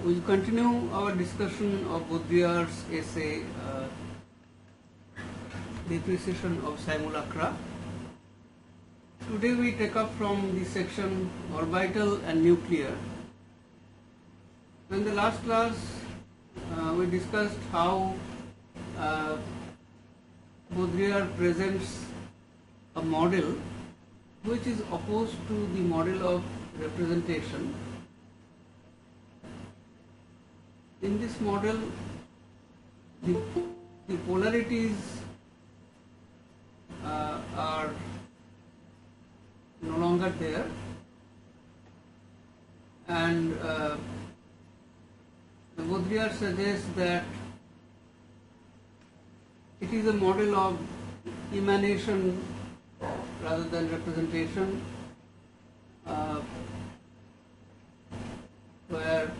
We continue our discussion of Baudrillard's essay, The Appreciation of Simulacra. Today we take up from the section Orbital and Nuclear. In the last class, we discussed how Baudrillard presents a model which is opposed to the model of representation. In this model, the polarities are no longer there, and Baudrillard suggests that it is a model of emanation rather than representation, where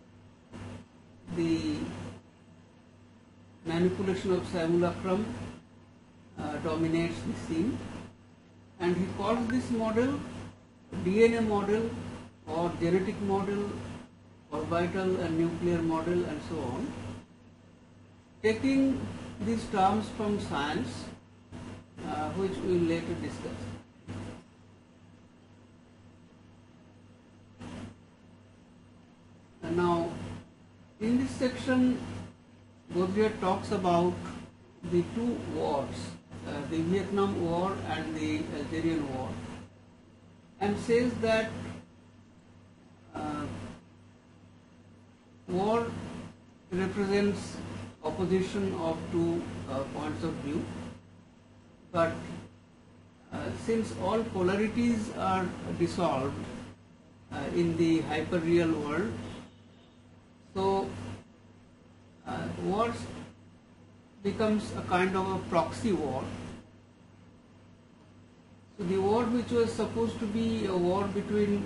the manipulation of simulacrum dominates the scene, and he calls this model DNA model or genetic model, orbital and nuclear model, and so on, taking these terms from science, which we will later discuss. And now, in this section, Baudrillard talks about the two wars, the Vietnam War and the Algerian War, and says that war represents opposition of two points of view, but since all polarities are dissolved in the hyperreal world, so war becomes a kind of a proxy war. So the war which was supposed to be a war between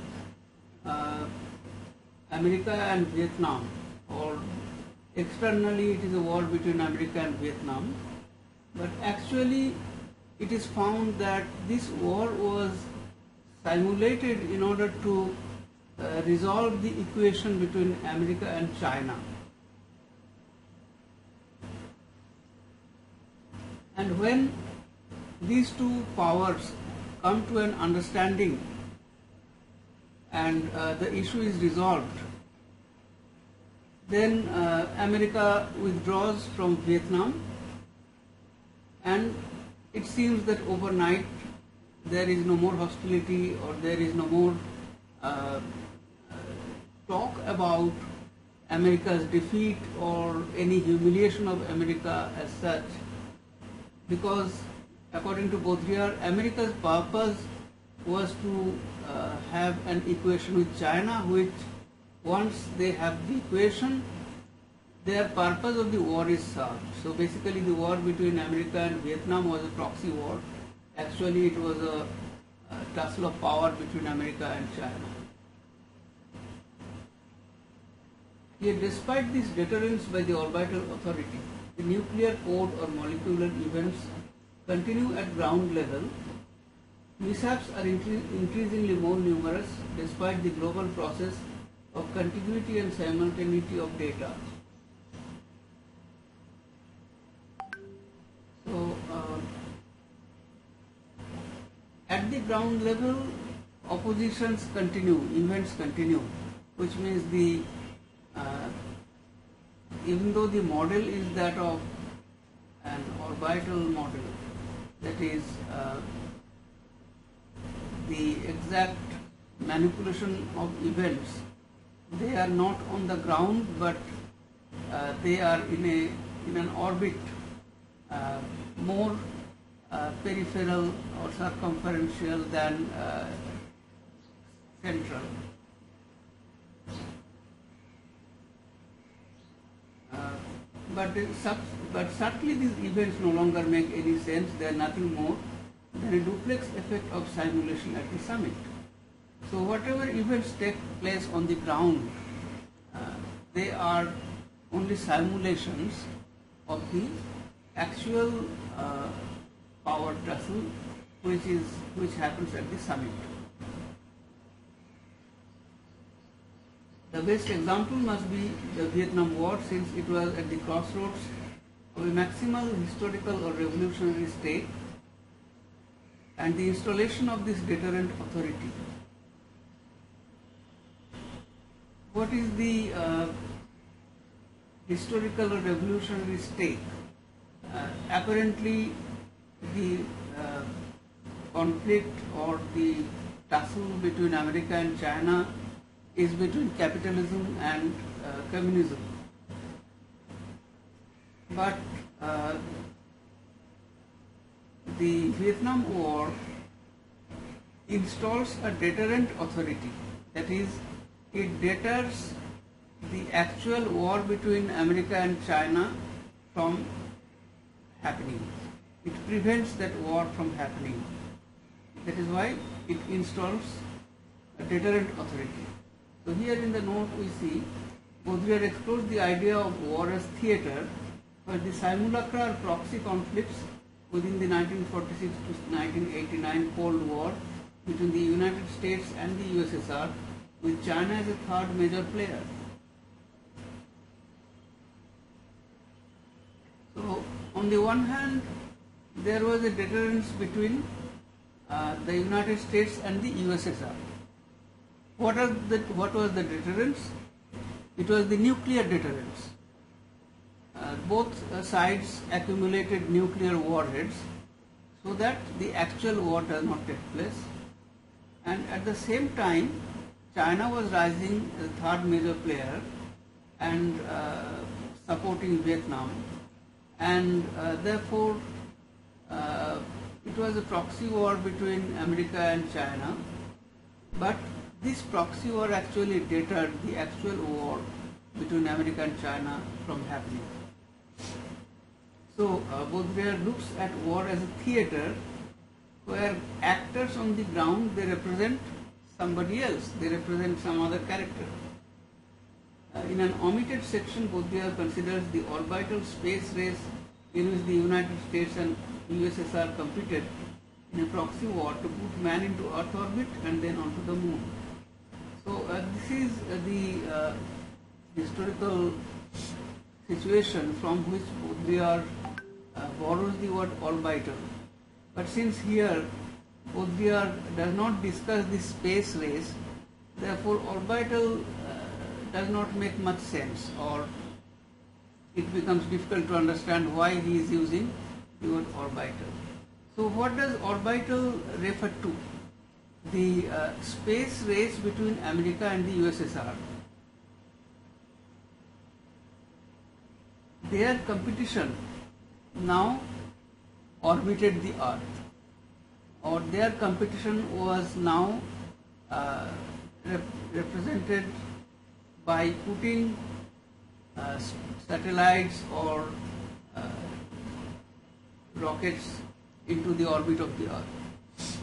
America and Vietnam, or externally it is a war between America and Vietnam, but actually it is found that this war was simulated in order to resolve the equation between America and China. And when these two powers come to an understanding and the issue is resolved, then America withdraws from Vietnam, and it seems that overnight there is no more hostility, or there is no more talk about America's defeat or any humiliation of America as such, because according to Baudrillard, America's purpose was to have an equation with China, which once they have the equation, their purpose of the war is served. So basically the war between America and Vietnam was a proxy war. Actually it was a tussle of power between America and China. Yet despite this deterrence by the orbital authority, the nuclear code or molecular events continue at ground level. Mishaps are increasingly more numerous despite the global process of contiguity and simultaneity of data. So, at the ground level, oppositions continue, events continue, which means the even though the model is that of an orbital model, that is the exact manipulation of events, they are not on the ground, but they are in an orbit more peripheral or circumferential than central. But certainly these events no longer make any sense. They are nothing more than a duplex effect of simulation at the summit. So whatever events take place on the ground, they are only simulations of the actual power tussle which happens at the summit. The best example must be the Vietnam War, since it was at the crossroads of a maximal historical or revolutionary state and the installation of this deterrent authority. What is the historical or revolutionary stake? Apparently, the conflict or the tussle between America and China is between capitalism and communism. But the Vietnam War installs a deterrent authority. That is, it deters the actual war between America and China from happening. It prevents that war from happening. That is why it installs a deterrent authority. So here in the note we see Baudrillard explores the idea of war as theatre, where the simulacra or proxy conflicts within the 1946 to 1989 Cold War between the United States and the USSR, with China as a third major player. So on the one hand, there was a deterrence between the United States and the USSR. What was the deterrence? It was the nuclear deterrence. Both sides accumulated nuclear warheads so that the actual war does not take place. And at the same time, China was rising as a third major player and supporting Vietnam. And therefore, it was a proxy war between America and China. But this proxy war actually deterred the actual war between America and China from happening. So Baudrillard looks at war as a theatre where actors on the ground, they represent somebody else, they represent some other character. In an omitted section, Baudrillard considers the orbital space race in which the United States and USSR competed in a proxy war to put man into Earth orbit and then onto the moon. So this is the historical situation from which Baudrillard borrows the word orbital. But since here Baudrillard does not discuss the space race, therefore orbital does not make much sense, or it becomes difficult to understand why he is using the word orbital. So what does orbital refer to? The space race between America and the USSR. Their competition now orbited the Earth, or their competition was now represented by putting satellites or rockets into the orbit of the Earth.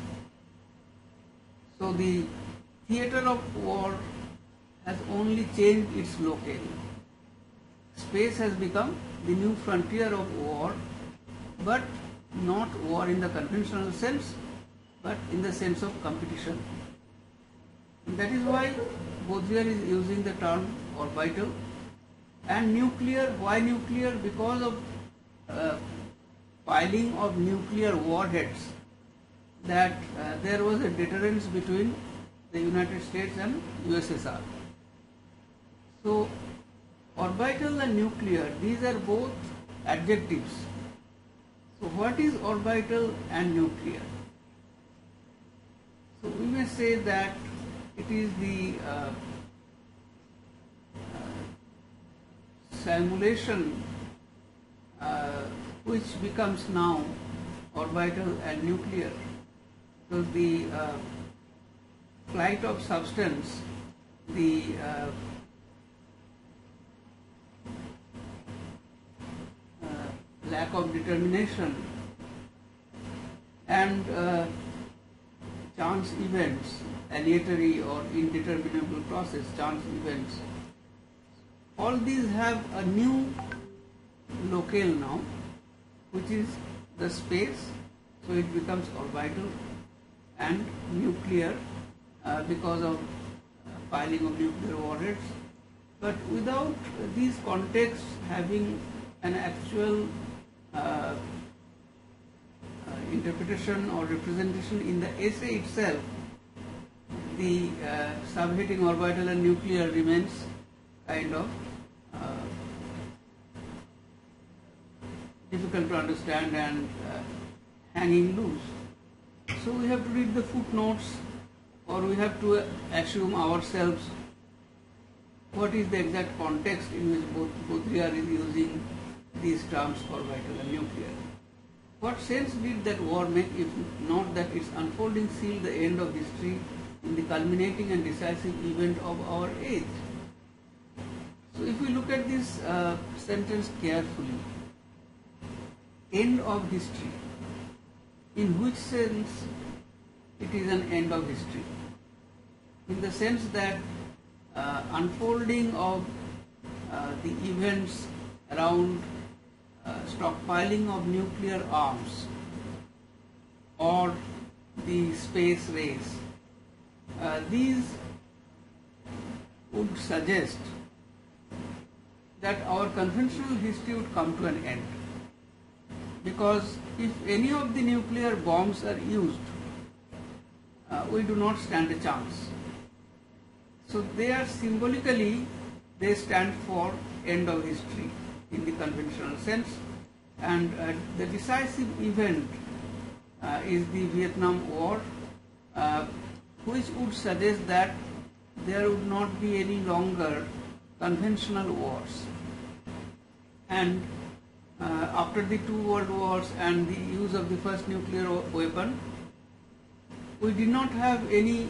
So the theatre of war has only changed its locale. Space has become the new frontier of war, but not war in the conventional sense, but in the sense of competition. And that is why Baudrillard is using the term orbital. And nuclear, why nuclear? Because of piling of nuclear warheads, that there was a deterrence between the United States and USSR. So orbital and nuclear, these are both adjectives. So what is orbital and nuclear? So we may say that it is the simulation which becomes now orbital and nuclear. So the flight of substance, the lack of determination, and chance events, aleatory or indeterminable process, chance events, all these have a new locale now, which is the space. So it becomes orbital and nuclear because of piling of nuclear warheads, But without these contexts having an actual interpretation or representation in the essay itself, the subheading orbital and nuclear remains kind of difficult to understand and hanging loose. So we have to read the footnotes, or we have to assume ourselves what is the exact context in which Baudrillard is using these terms, orbital and nuclear. What sense did that war make if not that its unfolding sealed the end of history in the culminating and decisive event of our age? So if we look at this sentence carefully, end of history, in which sense it is an end of history? In the sense that unfolding of the events around stockpiling of nuclear arms or the space race, these would suggest that our conventional history would come to an end. Because if any of the nuclear bombs are used, we do not stand a chance. So they are symbolically, they stand for end of history in the conventional sense, and the decisive event is the Vietnam War, which would suggest that there would not be any longer conventional wars. And after the two world wars and the use of the first nuclear weapon, we did not have any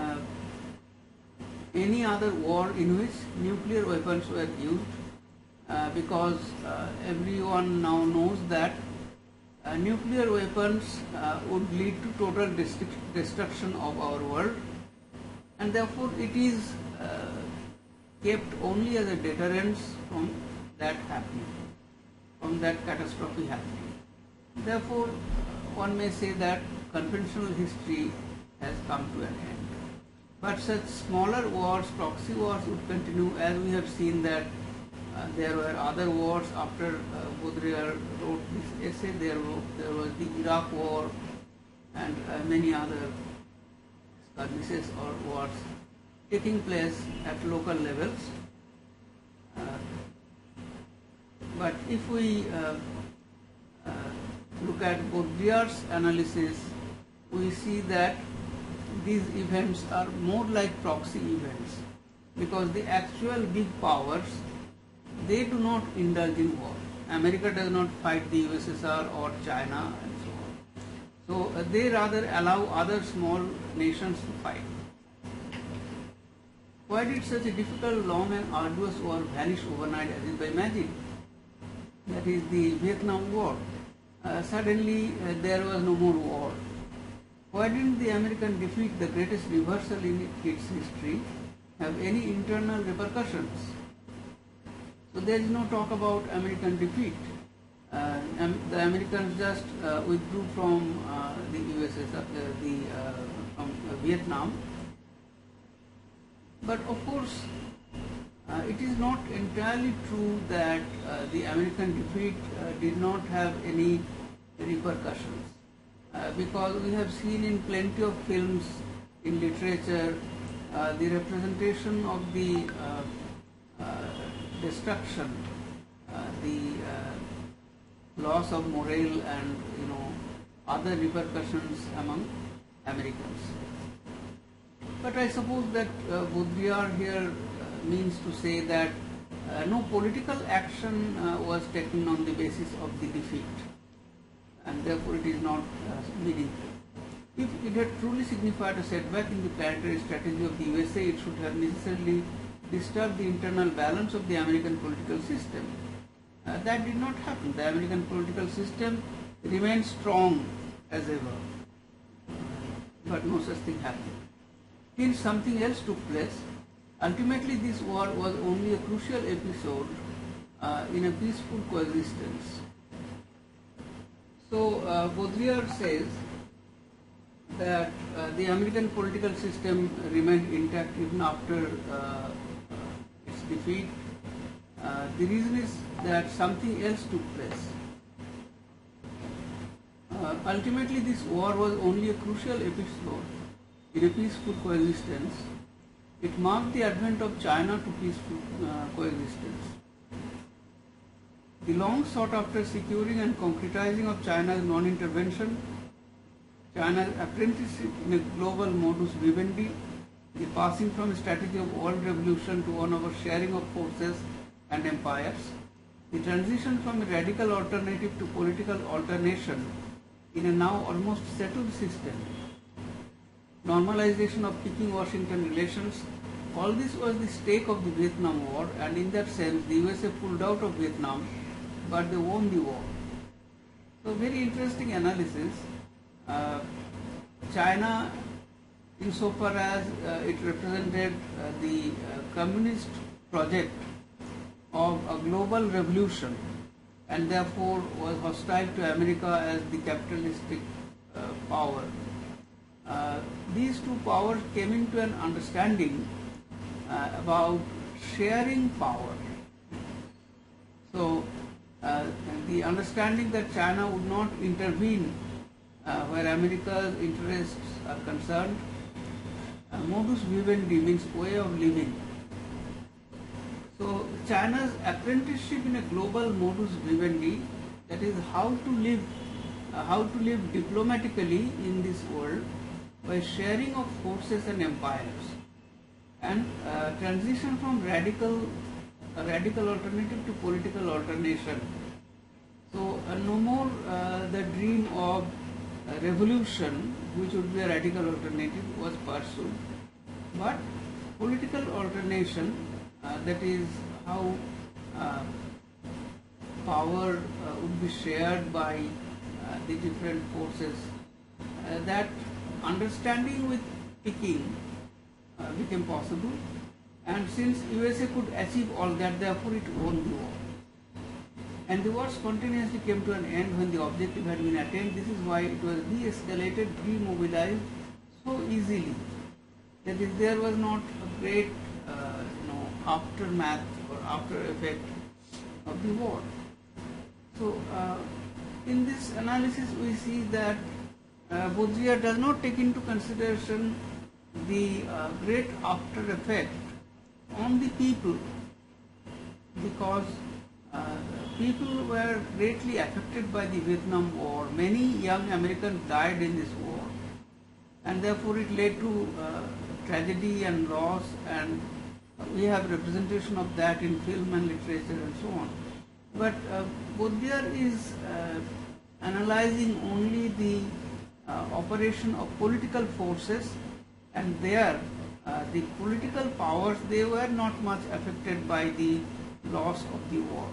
other war in which nuclear weapons were used, because everyone now knows that nuclear weapons would lead to total destruction of our world, and therefore it is kept only as a deterrence from that happening, from that catastrophe happening. Therefore, one may say that conventional history has come to an end. But such smaller wars, proxy wars, would continue, as we have seen that there were other wars after Baudrillard wrote this essay. There was the Iraq War and many other skirmishes or wars taking place at local levels. But if we look at Baudrillard's analysis, we see that these events are more like proxy events, because the actual big powers, they do not indulge in war. America does not fight the USSR or China and so on. So they rather allow other small nations to fight. Why did such a difficult, long and arduous war vanish overnight as if by magic? That is the Vietnam War. Suddenly there was no more war. Why didn't the American defeat, the greatest reversal in its history, have any internal repercussions? So there is no talk about American defeat. The Americans just withdrew from the USSR, from Vietnam. But of course, it is not entirely true that the American defeat did not have any repercussions. Because we have seen in plenty of films, in literature, the representation of the destruction, the loss of morale and other repercussions among Americans. But I suppose that Baudrillard here means to say that no political action was taken on the basis of the defeat, and therefore it is not meaningful. If it had truly signified a setback in the planetary strategy of the USA, it should have necessarily disturbed the internal balance of the American political system. That did not happen. The American political system remained strong as ever, but no such thing happened. Hence something else took place. Ultimately, this war was only a crucial episode in a peaceful coexistence. So Baudrillard says that the American political system remained intact even after its defeat. The reason is that something else took place. Ultimately, this war was only a crucial episode in a peaceful coexistence. It marked the advent of China to peaceful coexistence. The long sought after securing and concretizing of China's non-intervention, China's apprenticeship in a global modus vivendi, the passing from a strategy of world revolution to one of a sharing of forces and empires, the transition from a radical alternative to political alternation in a now almost settled system, normalization of Peking-Washington relations, all this was the stake of the Vietnam War, and in that sense the USA pulled out of Vietnam, but they won the war. So very interesting analysis. China, insofar as it represented the communist project of a global revolution and therefore was hostile to America as the capitalistic power. These two powers came into an understanding about sharing power. So the understanding that China would not intervene where America's interests are concerned. Modus vivendi means way of living. So China's apprenticeship in a global modus vivendi, that is how to live diplomatically in this world by sharing of forces and empires, and transition from radical alternative to political alternation. So no more the dream of revolution, which would be a radical alternative, was pursued, but political alternation, that is how power would be shared by the different forces. That understanding with Peking became possible, and since USA could achieve all that, therefore it won the war. And the war spontaneously came to an end when the objective had been attained. This is why it was de-escalated, demobilized so easily. That is, there was not a great aftermath or after effect of the war. So in this analysis we see that Baudrillard does not take into consideration the great after effect on the people, because people were greatly affected by the Vietnam War. Many young Americans died in this war, and therefore it led to tragedy and loss, and we have representation of that in film and literature and so on. But Baudrillard is analyzing only the operation of political forces, and there the political powers, they were not much affected by the loss of the war.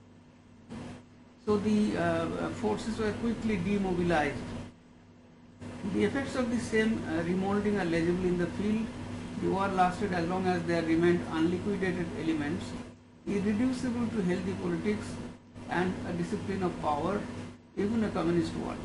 So the forces were quickly demobilized. The effects of the same remolding are legible in the field. The war lasted as long as there remained unliquidated elements, irreducible to healthy politics and a discipline of power, even a communist one.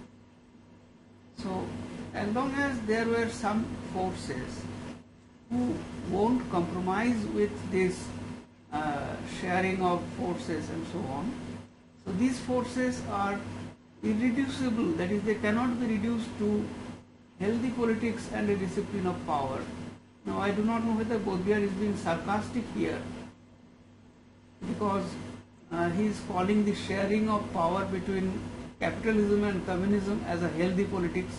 So as long as there were some forces who won't compromise with this sharing of forces and so on, so these forces are irreducible, that is, they cannot be reduced to healthy politics and a discipline of power. Now I do not know whether Baudrillard is being sarcastic here, because he is calling the sharing of power between capitalism and communism as a healthy politics.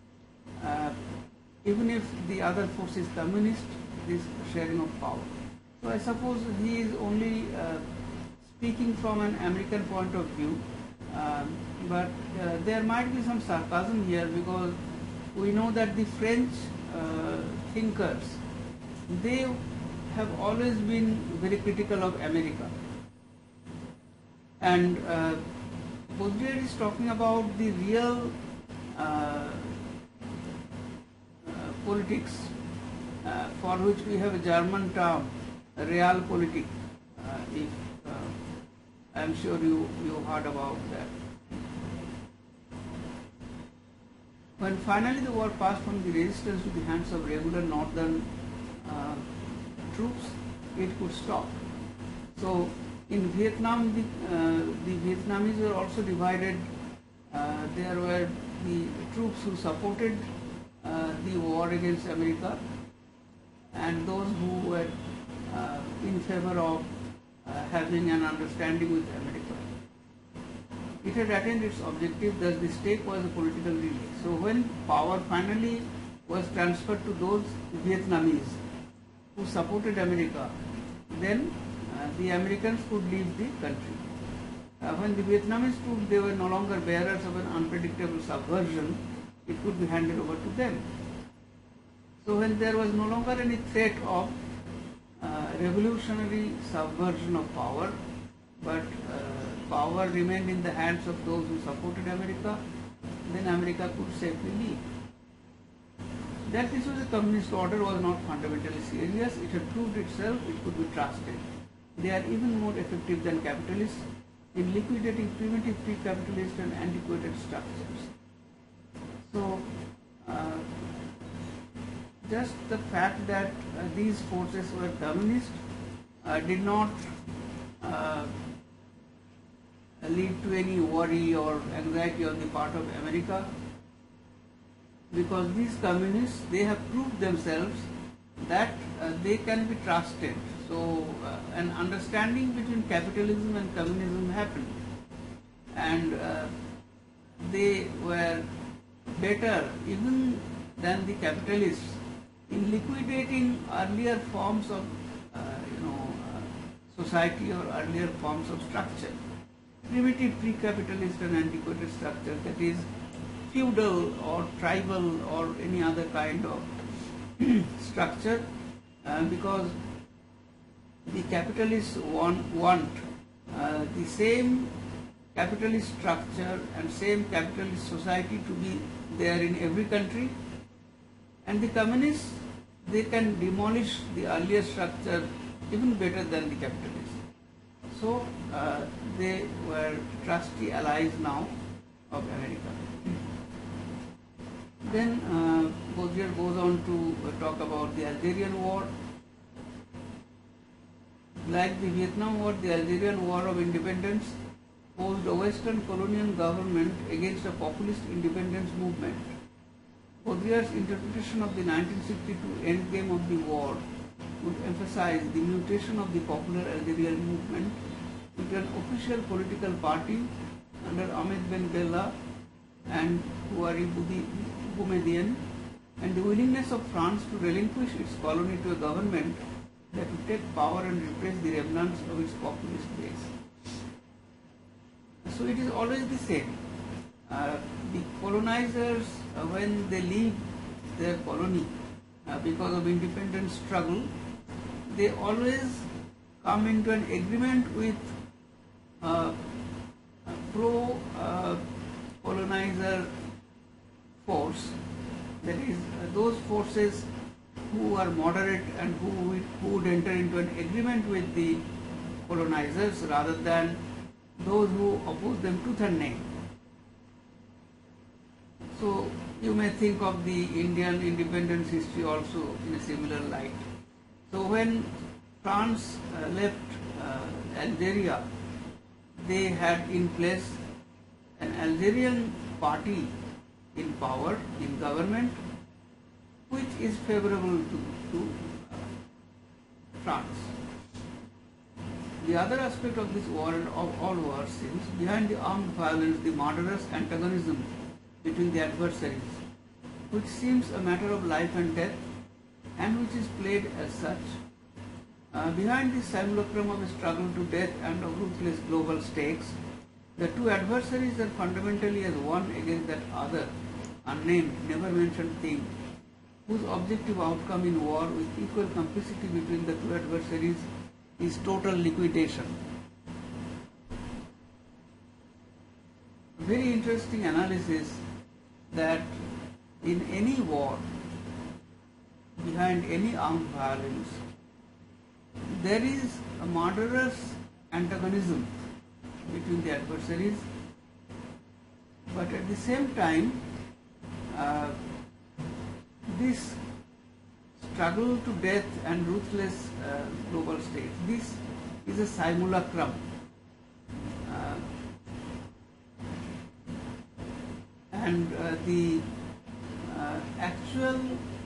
Even if the other force is communist, this sharing of power. So I suppose he is only speaking from an American point of view, but there might be some sarcasm here, because we know that the French thinkers, they have always been very critical of America. And Baudrillard is talking about the real politics, for which we have a German term, realpolitik. If I am sure you heard about that. When finally the war passed from the resistance to the hands of regular northern troops, it could stop. So in Vietnam, the Vietnamese were also divided. There were the troops who supported the war against America, and those who were in favor of having an understanding with America. It had attained its objective, thus the stake was a political relay. So when power finally was transferred to those Vietnamese who supported America, then the Americans could leave the country. When the Vietnamese proved they were no longer bearers of an unpredictable subversion, it could be handed over to them. So when there was no longer any threat of revolutionary subversion of power, but power remained in the hands of those who supported America, then America could safely leave. That this was a communist order was not fundamentally serious. It had proved itself, it could be trusted. They are even more effective than capitalists in liquidating primitive pre-capitalist and antiquated structures. So, just the fact that these forces were communist did not lead to any worry or anxiety on the part of America, because these communists, they have proved themselves that they can be trusted. So an understanding between capitalism and communism happened, and they were better even than the capitalists in liquidating earlier forms of society or earlier forms of structure, primitive pre-capitalist and antiquated structure, that is feudal or tribal or any other kind of structure, because the capitalists want the same capitalist structure and same capitalist society to be there in every country, and the communists, they can demolish the earlier structure even better than the capitalists. So they were trusty allies now of America. Then Baudrillard goes on to talk about the Algerian War. Like the Vietnam War, the Algerian War of Independence posed a Western colonial government against a populist independence movement. Baudrillard's interpretation of the 1962 endgame of the war would emphasize the mutation of the popular Algerian movement into an official political party under Ahmed Ben Bella and Houari Boumediene, and the willingness of France to relinquish its colony to a government that would take power and replace the remnants of its populist base. So it is always the same. The colonizers, when they leave their colony because of independence struggle, they always come into an agreement with pro-colonizer force, that is, those forces who are moderate and who would enter into an agreement with the colonizers rather than those who oppose them tooth and nail. So you may think of the Indian independence history also in a similar light. So when France left Algeria, they had in place an Algerian party in power, in government, which is favorable to France. The other aspect of this war and of all wars seems behind the armed violence, the murderous antagonism between the adversaries, which seems a matter of life and death, and which is played as such. Behind this simulacrum of a struggle to death and of ruthless global stakes, the two adversaries are fundamentally as one against that other, unnamed, never mentioned thing, whose objective outcome in war with equal complicity between the two adversaries is total liquidation. Very interesting analysis that in any war, behind any armed violence, there is a murderous antagonism between the adversaries, but at the same time, this struggle to death and ruthless global state. This is a simulacrum. Uh, and the actual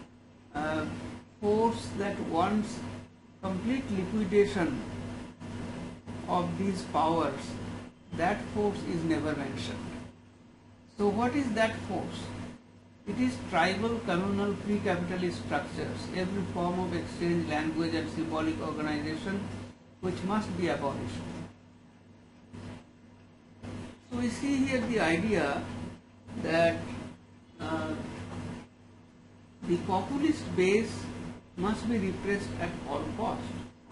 force that wants complete liquidation of these powers, that force is never mentioned. So what is that force? It is tribal, communal, pre-capitalist structures, every form of exchange, language and symbolic organization which must be abolished. So we see here the idea that the populist base must be repressed at all cost.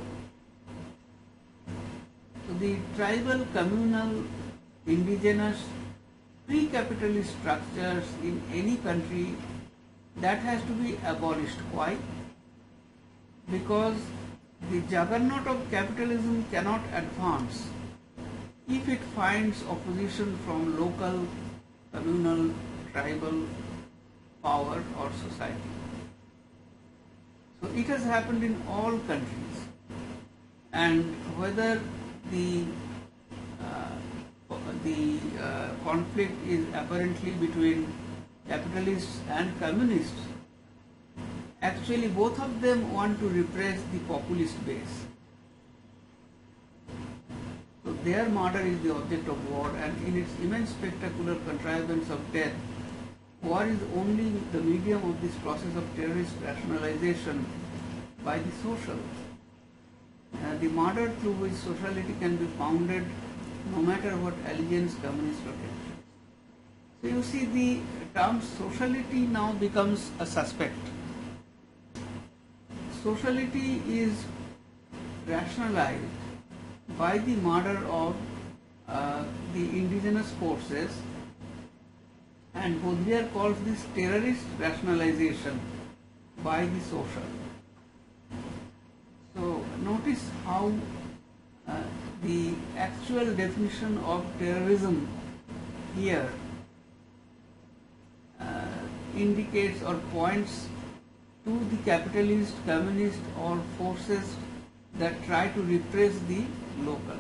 So the tribal, communal, indigenous, pre-capitalist structures in any country, that has to be abolished. Why? Because the juggernaut of capitalism cannot advance if it finds opposition from local, communal, tribal power or society. So it has happened in all countries, and whether the conflict is apparently between capitalists and communists, actually both of them want to repress the populist base. So their murder is the object of war, and in its immense spectacular contrivance of death, war is only the medium of this process of terrorist rationalization by the social. The murder through which sociality can be founded no matter what allegiance communists protect. So you see, the term sociality now becomes a suspect. Sociality is rationalized by the murder of the indigenous forces, and Baudrillard calls this terrorist rationalization by the social. So notice how the actual definition of terrorism here indicates or points to the capitalist, communist or forces that try to repress the local.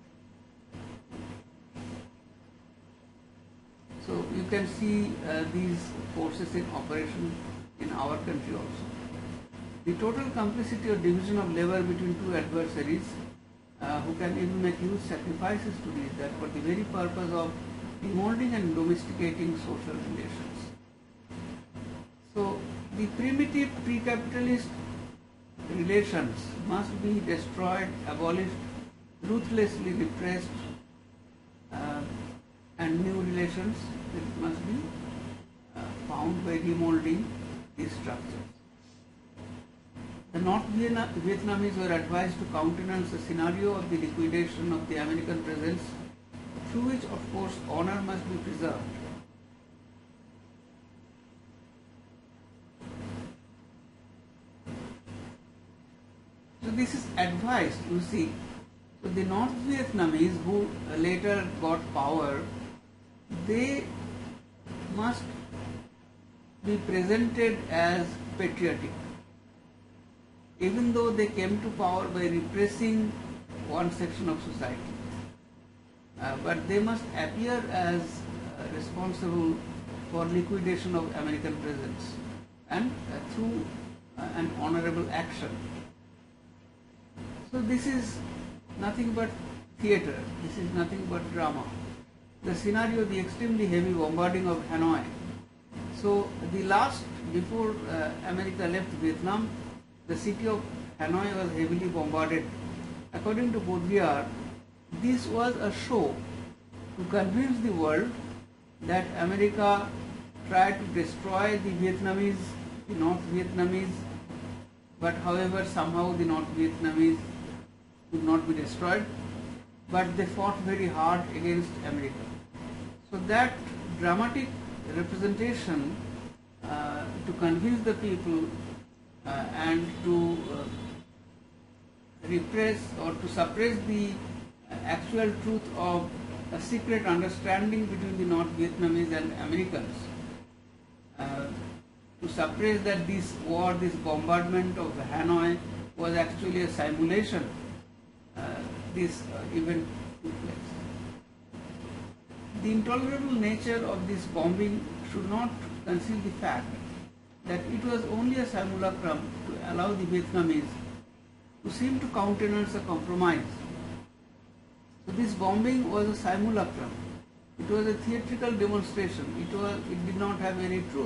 So you can see these forces in operation in our country also. The total complicity or division of labor between two adversaries who can even make huge sacrifices to reach that for the very purpose of demolding and domesticating social relations. So the primitive pre-capitalist relations must be destroyed, abolished, ruthlessly repressed, and new relations that must be found by demolding these structures. The North Vietnamese were advised to countenance a scenario of the liquidation of the American presence, through which, of course, honor must be preserved. So this is advised, you see. So the North Vietnamese who later got power, they must be presented as patriotic, even though they came to power by repressing one section of society. But they must appear as responsible for liquidation of American presence, and through an honorable action. So this is nothing but theatre, this is nothing but drama. The scenario, the extremely heavy bombarding of Hanoi. So the last, before America left Vietnam, the city of Hanoi was heavily bombarded. According to Baudrillard, this was a show to convince the world that America tried to destroy the Vietnamese, the North Vietnamese, but however somehow the North Vietnamese could not be destroyed, but they fought very hard against America. So that dramatic representation to convince the people and to repress or to suppress the actual truth of a secret understanding between the North Vietnamese and Americans, to suppress that this war, this bombardment of Hanoi was actually a simulation, this event took place. The intolerable nature of this bombing should not conceal the fact that it was only a simulacrum to allow the Vietnamese to seem to countenance a compromise. So this bombing was a simulacrum. It was a theatrical demonstration. It did not have any truth.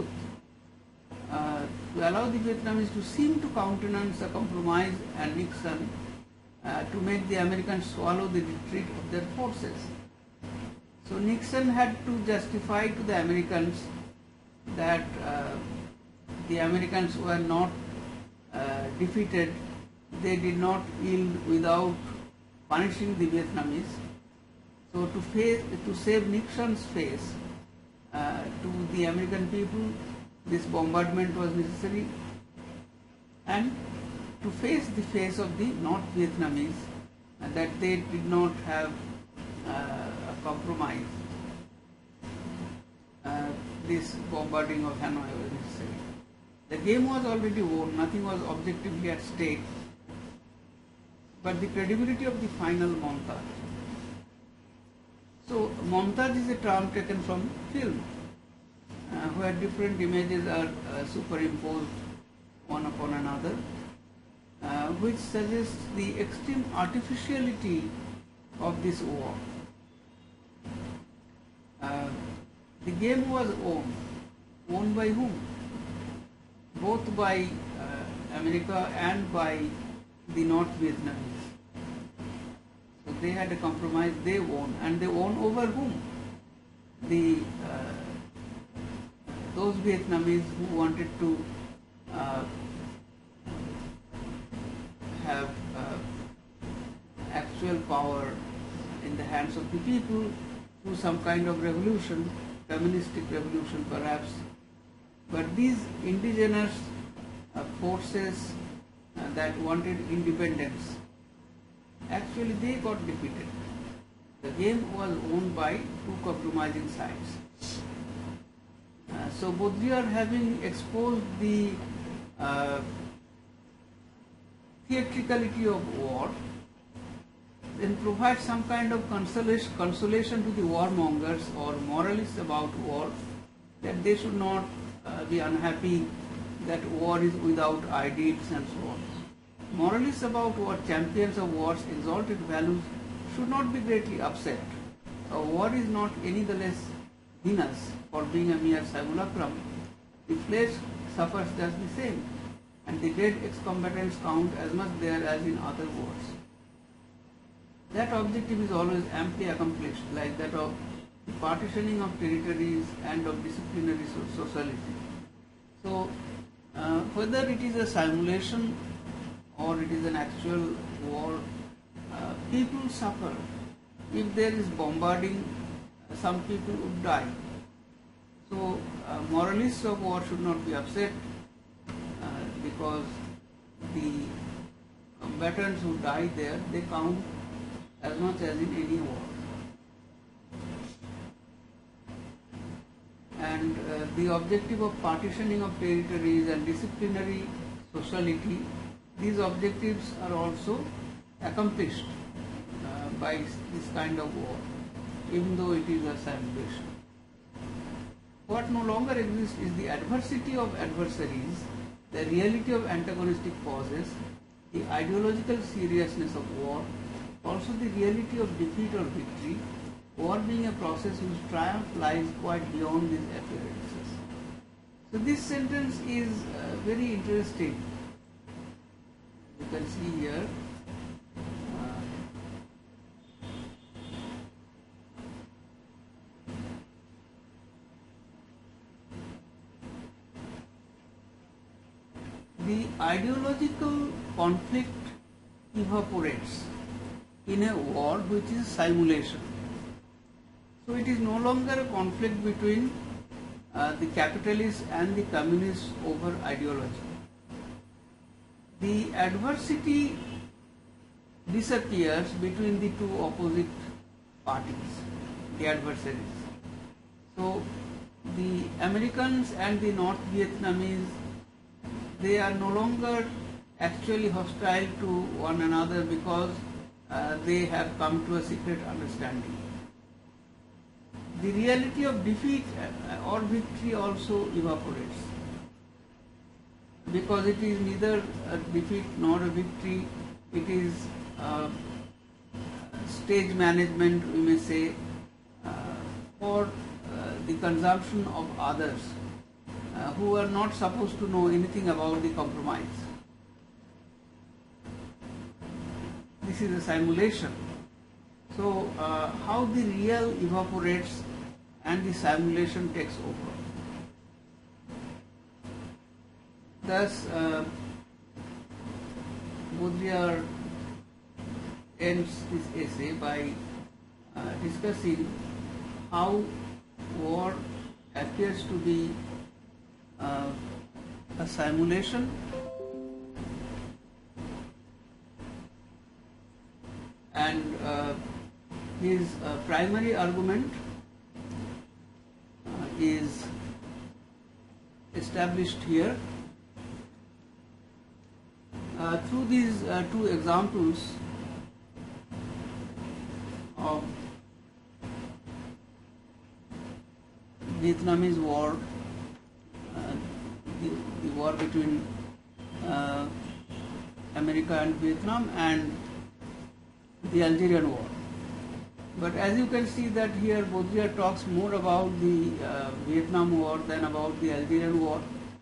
To allow the Vietnamese to seem to countenance a compromise and Nixon to make the Americans swallow the retreat of their forces. So Nixon had to justify to the Americans that the Americans were not defeated. They did not yield without punishing the Vietnamese. So to save Nixon's face to the American people, this bombardment was necessary, and to face the face of the North Vietnamese that they did not have a compromise. This bombarding of Hanoi was necessary. The game was already won, nothing was objectively at stake, but the credibility of the final montage. So montage is a term taken from film, where different images are superimposed one upon another, which suggests the extreme artificiality of this war. The game was won. Won by whom? Both by America and by the North Vietnamese. So they had a compromise, they won, and they won over whom? Those Vietnamese who wanted to have actual power in the hands of the people through some kind of revolution, communistic revolution perhaps. But these indigenous forces that wanted independence, actually they got defeated. The game was won by two compromising sides. So Baudrillard, having exposed the theatricality of war, then provides some kind of consolation to the warmongers or moralists about war, that they should not be unhappy that war is without ideals and so on. Moralists about war, champions of war's exalted values, should not be greatly upset. A war is not any the less heinous for being a mere simulacrum. The flesh suffers just the same, and the dead ex-combatants count as much there as in other wars. That objective is always amply accomplished, like that of the partitioning of territories and of disciplinary socialism. So, whether it is a simulation or it is an actual war, people suffer. If there is bombarding, some people would die. So, moralists of war should not be upset because the combatants who die there, they count as much as in any war. And the objective of partitioning of territories and disciplinary sociality, these objectives are also accomplished by this kind of war, even though it is a simulation. What no longer exists is the adversity of adversaries, the reality of antagonistic causes, the ideological seriousness of war, also the reality of defeat or victory, war being a process whose triumph lies quite beyond these appearances. So this sentence is very interesting. You can see here. The ideological conflict evaporates in a war which is simulation. So it is no longer a conflict between the capitalists and the communists over ideology. The adversity disappears between the two opposite parties, the adversaries. So the Americans and the North Vietnamese, they are no longer actually hostile to one another because they have come to a secret understanding. The reality of defeat or victory also evaporates because it is neither a defeat nor a victory. It is stage management, we may say, for the consumption of others who are not supposed to know anything about the compromise. This is a simulation. So how the real evaporates and the simulation takes over. Thus, Baudrillard ends this essay by discussing how war appears to be a simulation and his primary argument is established here. Through these two examples of Vietnamese war, the war between America and Vietnam, and the Algerian war. But as you can see that here Baudrillard talks more about the Vietnam war than about the Algerian war.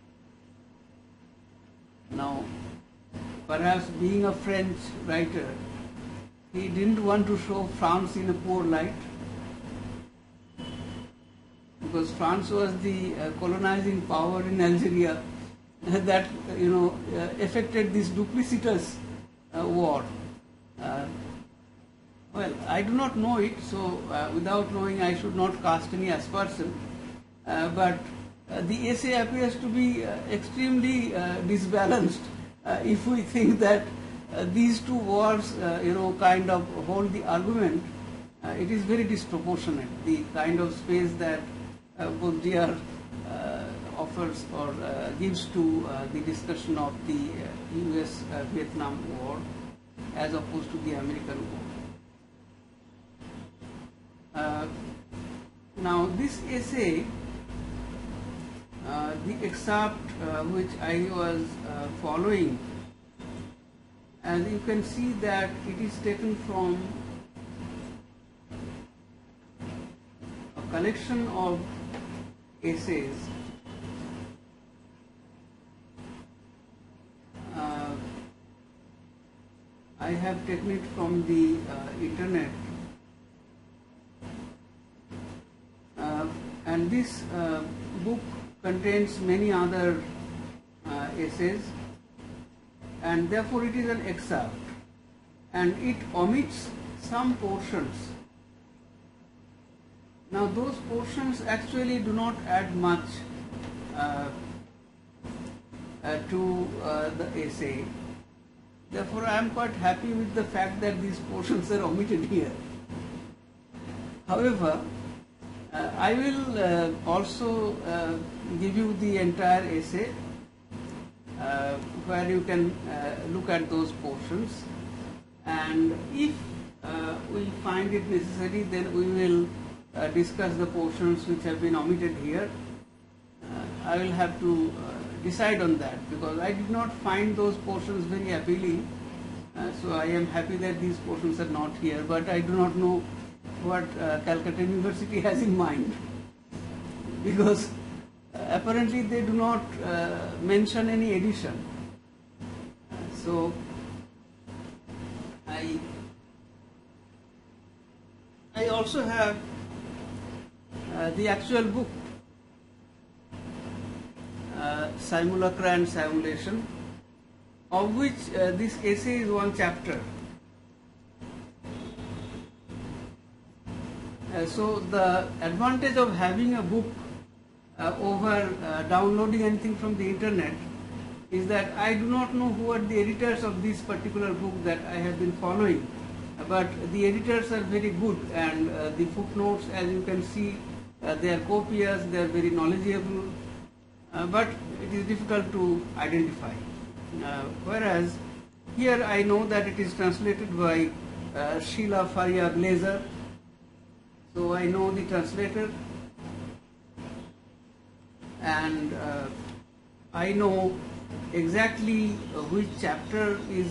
Now, perhaps being a French writer, he didn't want to show France in a poor light, because France was the colonizing power in Algeria that affected this duplicitous war. Well, I do not know it, so without knowing I should not cast any aspersion. But the essay appears to be extremely disbalanced if we think that these two wars, kind of hold the argument. It is very disproportionate, the kind of space that Baudrillard offers or gives to the discussion of the US-Vietnam war as opposed to the American war. Now this essay, the excerpt which I was following, and you can see that it is taken from a collection of essays I have taken it from the internet. And this book contains many other essays, and therefore it is an excerpt, and it omits some portions. Now those portions actually do not add much to the essay. Therefore I am quite happy with the fact that these portions are omitted here. However, I will also give you the entire essay where you can look at those portions, and if we find it necessary, then we will discuss the portions which have been omitted here. I will have to decide on that, because I did not find those portions very appealing, so I am happy that these portions are not here, but I do not know what Calcutta University has in mind, because apparently they do not mention any edition. So I also have the actual book, Simulacra and Simulation, of which this essay is one chapter. So the advantage of having a book over downloading anything from the internet is that I do not know who are the editors of this particular book that I have been following, but the editors are very good, and the footnotes, as you can see, They are copious, they are very knowledgeable, but it is difficult to identify. Whereas here I know that it is translated by Sheila Faria Glazer, so I know the translator, and I know exactly which chapter is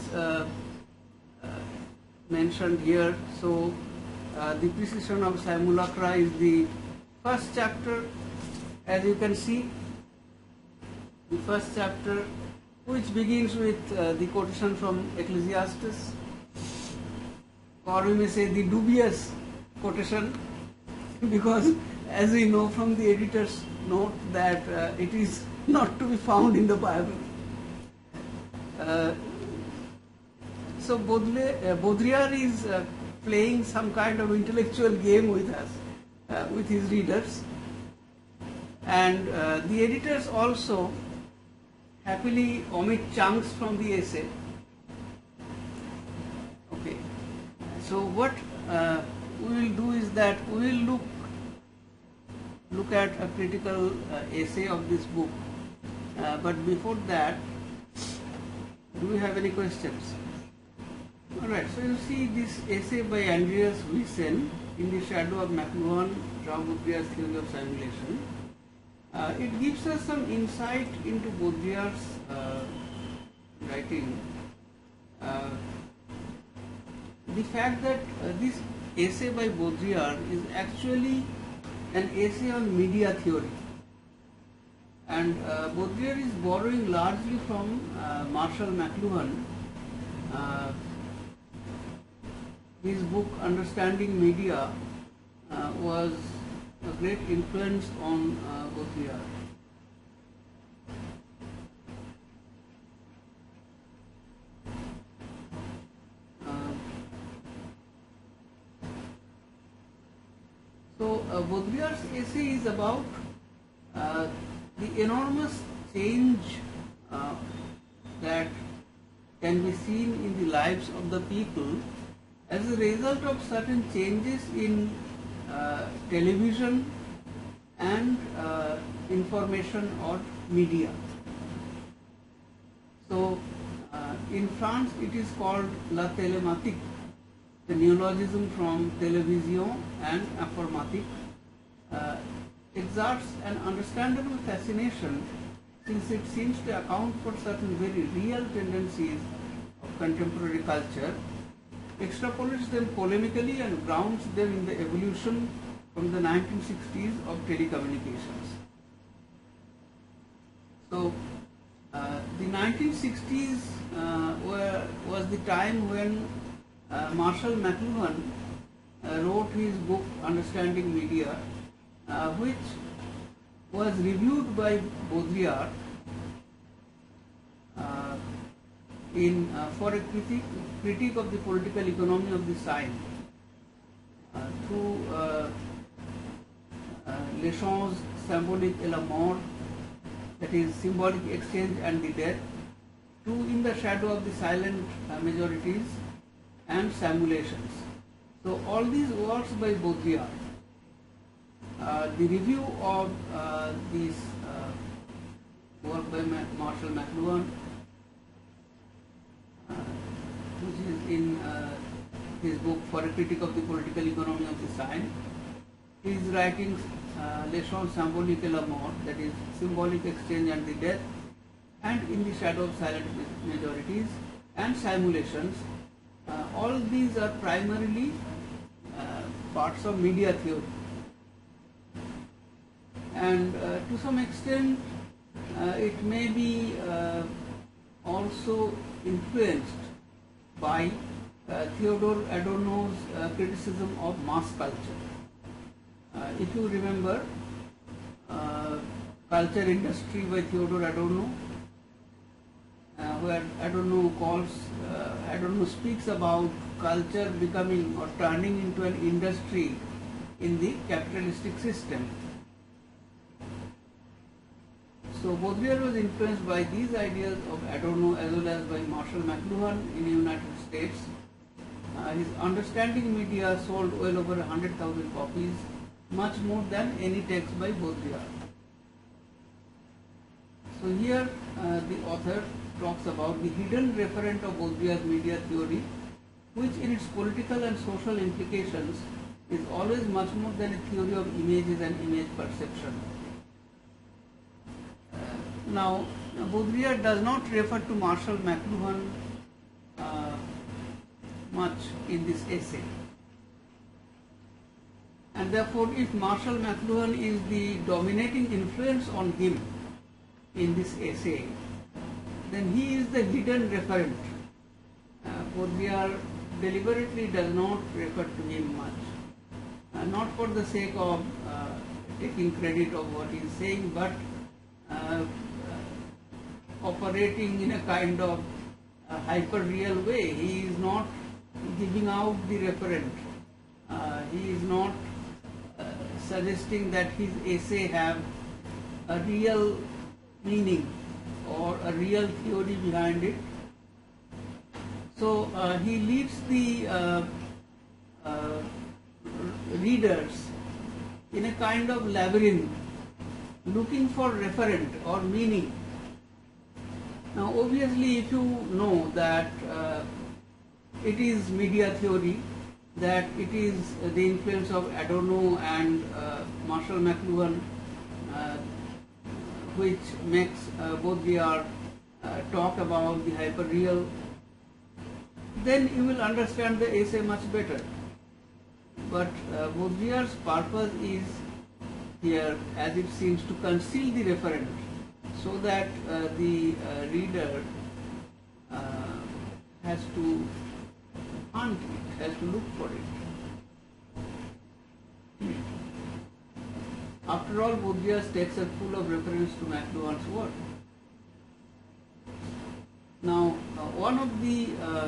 mentioned here. So the precision of simulacra is the first chapter, as you can see, the first chapter, which begins with the quotation from Ecclesiastes, or we may say the dubious quotation, because as we know from the editor's note that it is not to be found in the Bible. So Baudrillard is playing some kind of intellectual game with us, with his readers, and the editors also happily omit chunks from the essay. Okay, so what we will do is that we will look at a critical essay of this book, but before that, do we have any questions? Alright, so you see this essay by Andreas Wiesen, In the Shadow of McLuhan, Jean Baudrillard's Theory of Simulation. It gives us some insight into Baudrillard's writing. The fact that this essay by Baudrillard is actually an essay on media theory, and Baudrillard is borrowing largely from Marshall McLuhan. His book Understanding Media was a great influence on Baudrillard. Baudrillard's essay is about the enormous change that can be seen in the lives of the people as a result of certain changes in television and information or media. So in France it is called la télématique, the neologism from television and informatique, exerts an understandable fascination since it seems to account for certain very real tendencies of contemporary culture, extrapolates them polemically and grounds them in the evolution from the 1960s of telecommunications. So the 1960s was the time when Marshall McLuhan wrote his book Understanding Media, which was reviewed by Baudrillard for a critique of the political economy of the sign through L'échange symbolique et la mort, that is symbolic exchange and the death, to In the Shadow of the Silent Majorities and Simulations. So all these works by Baudrillard. The review of this work by Marshall McLuhan, which is in his book For a Critique of the Political Economy of the Sign, his writings L'échange symbolique et la mort, that is symbolic exchange and the death, and In the Shadow of Silent Majorities and Simulations, all these are primarily parts of media theory, and to some extent it may be also influenced by Theodore Adorno's criticism of mass culture. If you remember Culture Industry by Theodore Adorno, where Adorno speaks about culture becoming or turning into an industry in the capitalistic system. So Baudrillard was influenced by these ideas of Adorno as well as by Marshall McLuhan in the United States. His Understanding Media sold well over 100,000 copies, much more than any text by Baudrillard. So here the author talks about the hidden referent of Baudrillard's media theory, which in its political and social implications is always much more than a theory of images and image perception. Now, Baudrillard does not refer to Marshall McLuhan much in this essay. And therefore, if Marshall McLuhan is the dominating influence on him in this essay, then he is the hidden referent. Baudrillard deliberately does not refer to him much, not for the sake of taking credit of what he is saying, but operating in a kind of hyper-real way. He is not giving out the referent. He is not suggesting that his essay have a real meaning or a real theory behind it. So he leads the readers in a kind of labyrinth, looking for referent or meaning. Now obviously, if you know that it is media theory, that it is the influence of Adorno and Marshall McLuhan which makes Baudrillard talk about the hyperreal, then you will understand the essay much better. But Baudrillard's purpose is here, as it seems, to conceal the referent so that the reader has to hunt it, has to look for it. After all, Baudrillard's texts are full of reference to McLuhan's work. Now, one of the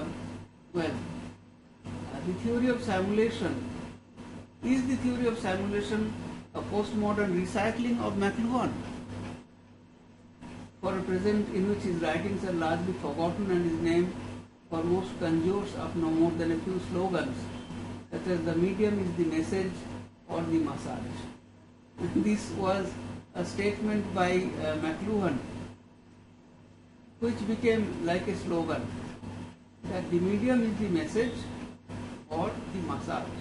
theory of simulation, is the theory of simulation a postmodern recycling of McLuhan for a present in which his writings are largely forgotten and his name foremost conjures up no more than a few slogans such as the medium is the message or the massage. And this was a statement by McLuhan which became like a slogan, that the medium is the message or the massage.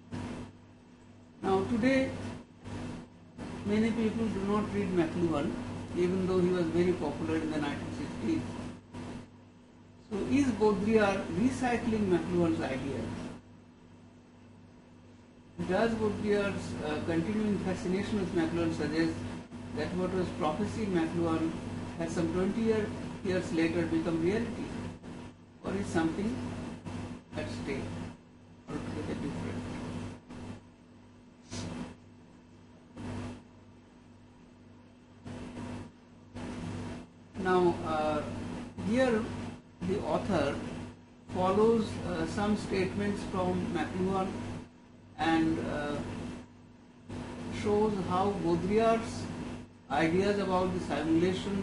Now today many people do not read McLuhan, even though he was very popular in the 1960s. So is Baudrillard recycling McLuhan's ideas? Does Baudrillard's continuing fascination with McLuhan suggest that what was prophecy in McLuhan has some 20 years later become reality? Or is something at stake, altogether different? Now, here the author follows some statements from McLuhan and shows how Baudrillard's ideas about the simulation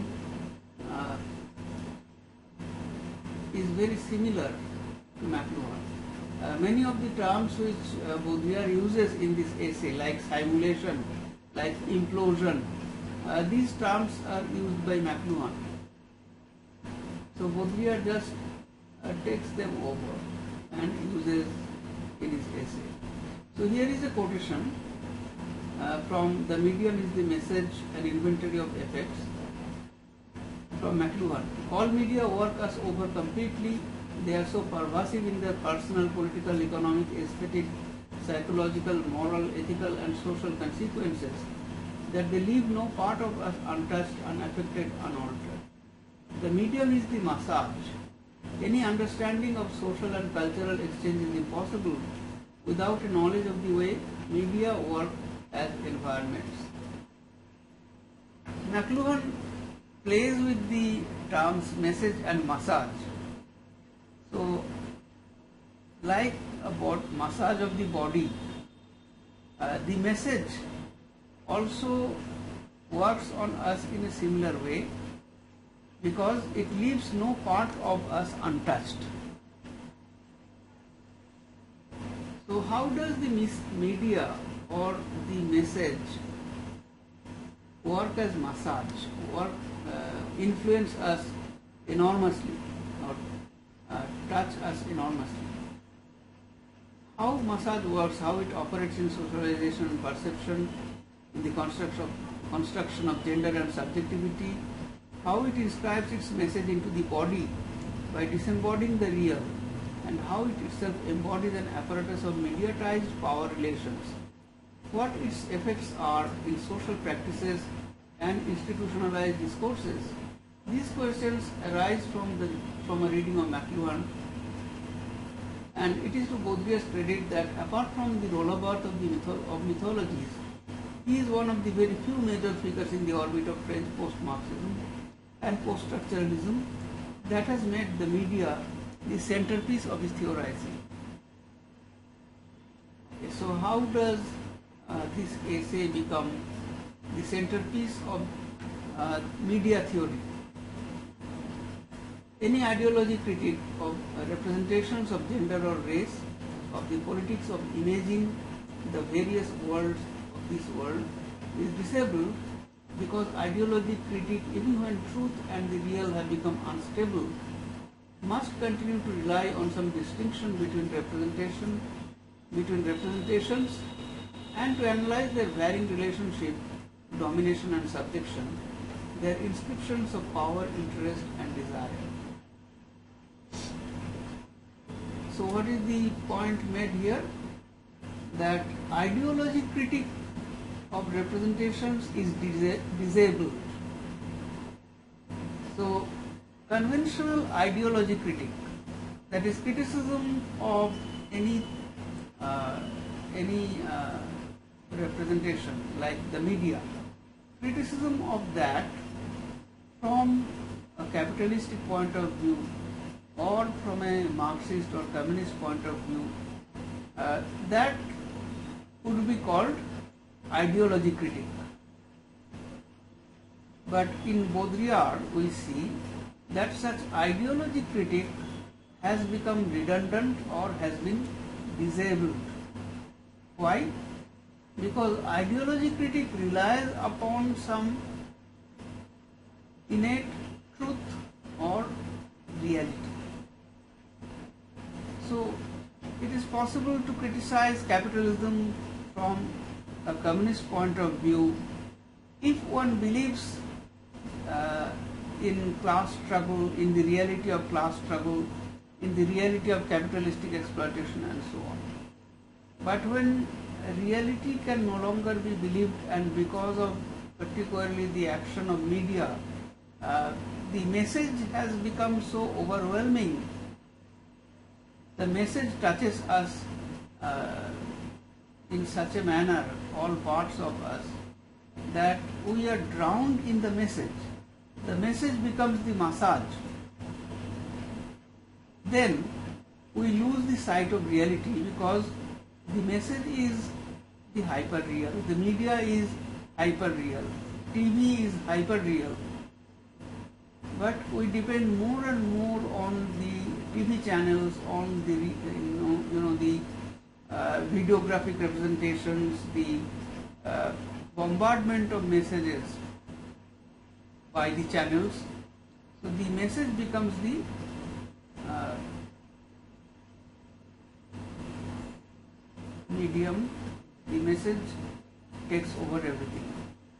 is very similar to McLuhan. Many of the terms which Baudrillard uses in this essay, like simulation, like implosion, these terms are used by McLuhan. So Baudrillard just takes them over and uses in his essay. So here is a quotation from The Medium is the Message, an Inventory of Effects, from McLuhan. All media work us over completely. They are so pervasive in their personal, political, economic, aesthetic, psychological, moral, ethical and social consequences that they leave no part of us untouched, unaffected, unaltered. The medium is the massage. Any understanding of social and cultural exchange is impossible without a knowledge of the way media work as environments. McLuhan plays with the terms message and massage. So, like about massage of the body, the message also works on us in a similar way because it leaves no part of us untouched. So how does the media or the message work as massage, influence us enormously or touch us enormously. How massage works, how it operates in socialization and perception, in the construction of gender and subjectivity, how it inscribes its message into the body by disembodying the real, and how it itself embodies an apparatus of mediatized power relations, what its effects are in social practices and institutionalized discourses. These questions arise from a reading of McLuhan, and it is to Baudrillard's credit that apart from the rollout of mythologies, he is one of the very few major figures in the orbit of French post-Marxism and post-structuralism that has made the media the centerpiece of his theorizing. So how does this essay become the centerpiece of media theory? Any ideology critique of representations of gender or race, of the politics of imaging the various worlds of this world, is disabled because ideology critique, even when truth and the real have become unstable, must continue to rely on some distinction between representations and to analyze their varying relationship, domination and subjection, their inscriptions of power, interest and desire. So what is the point made here? That ideology critique of representations is disabled. So conventional ideology critique, that is criticism of any representation like the media, criticism of that from a capitalistic point of view or from a Marxist or communist point of view, that would be called ideology critique. But in Baudrillard we see that such ideology critique has become redundant or has been disabled. Why? Because ideology critique relies upon some innate truth or reality. So it is possible to criticize capitalism from a communist point of view if one believes in class struggle, in the reality of class struggle, in the reality of capitalistic exploitation and so on. But when reality can no longer be believed, and because of particularly the action of media, the message has become so overwhelming, the message touches us in such a manner, all parts of us, that we are drowned in the message. The message becomes the massage. Then we lose the sight of reality because the message is the hyper-real, the media is hyper-real, TV is hyper-real. But we depend more and more on the TV channels, on the the videographic representations, the bombardment of messages by the channels. So the message becomes the medium, the message takes over everything.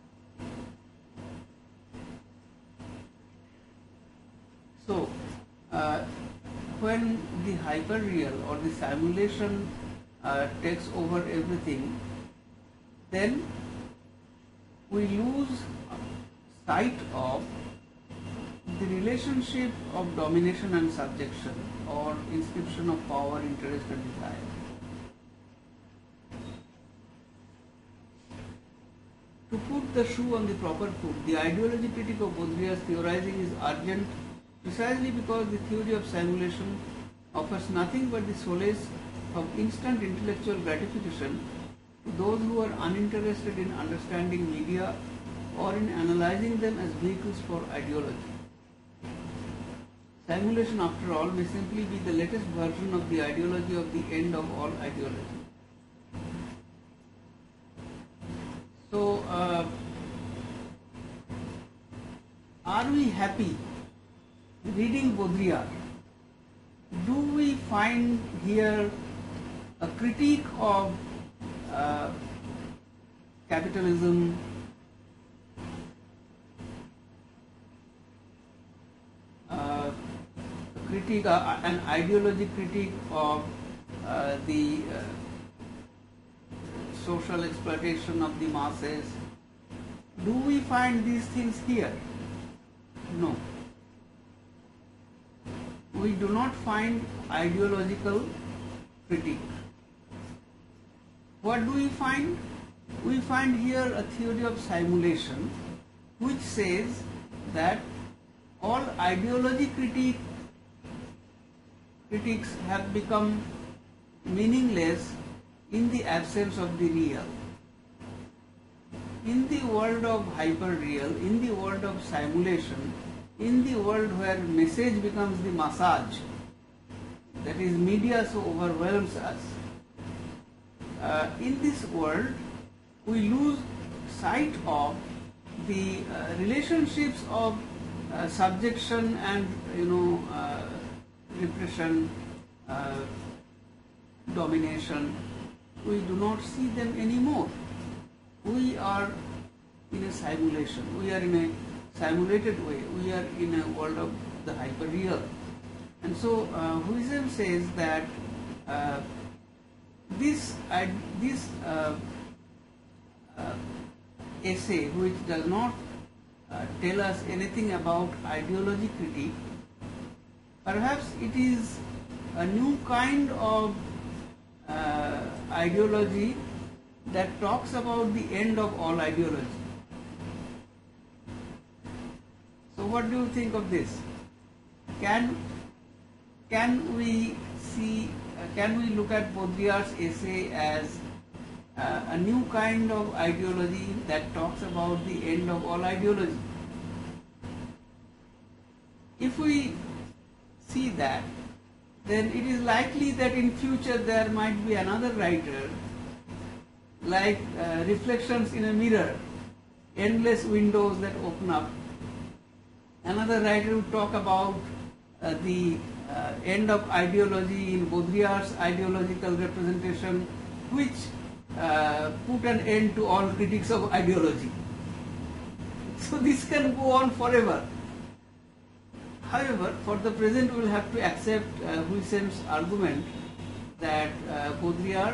So when the hyper-real or the simulation takes over everything, then we lose sight of the relationship of domination and subjection, or inscription of power, interest and desire. To put the shoe on the proper foot, the ideology critique of Baudrillard's theorizing is urgent precisely because the theory of simulation offers nothing but the solace of instant intellectual gratification to those who are uninterested in understanding media or in analyzing them as vehicles for ideology. Simulation, after all, may simply be the latest version of the ideology of the end of all ideology. are we happy reading Baudrillard? Do we find here a critique of capitalism, an ideology critique of the social exploitation of the masses? Do we find these things here? No. We do not find ideological critique. What do we find? We find here a theory of simulation which says that all ideology critiques have become meaningless in the absence of the real. In the world of hyper-real, in the world of simulation, in the world where message becomes the massage, that is, media so overwhelms us, in this world we lose sight of the relationships of subjection and repression, domination. We do not see them anymore. We are in a simulation. We are in a simulated way. We are in a world of the hyper-real. And so Huizham says that this essay, which does not tell us anything about ideology critique, perhaps it is a new kind of ideology that talks about the end of all ideology. So what do you think of this? Can we look at Baudrillard's essay as a new kind of ideology that talks about the end of all ideology? If we see that, then it is likely that in future there might be another writer, like Reflections in a Mirror, endless windows that open up. Another writer would talk about the end of ideology in Baudrillard's ideological representation, which put an end to all critics of ideology. So this can go on forever. However, for the present we will have to accept Huizham's argument that Baudrillard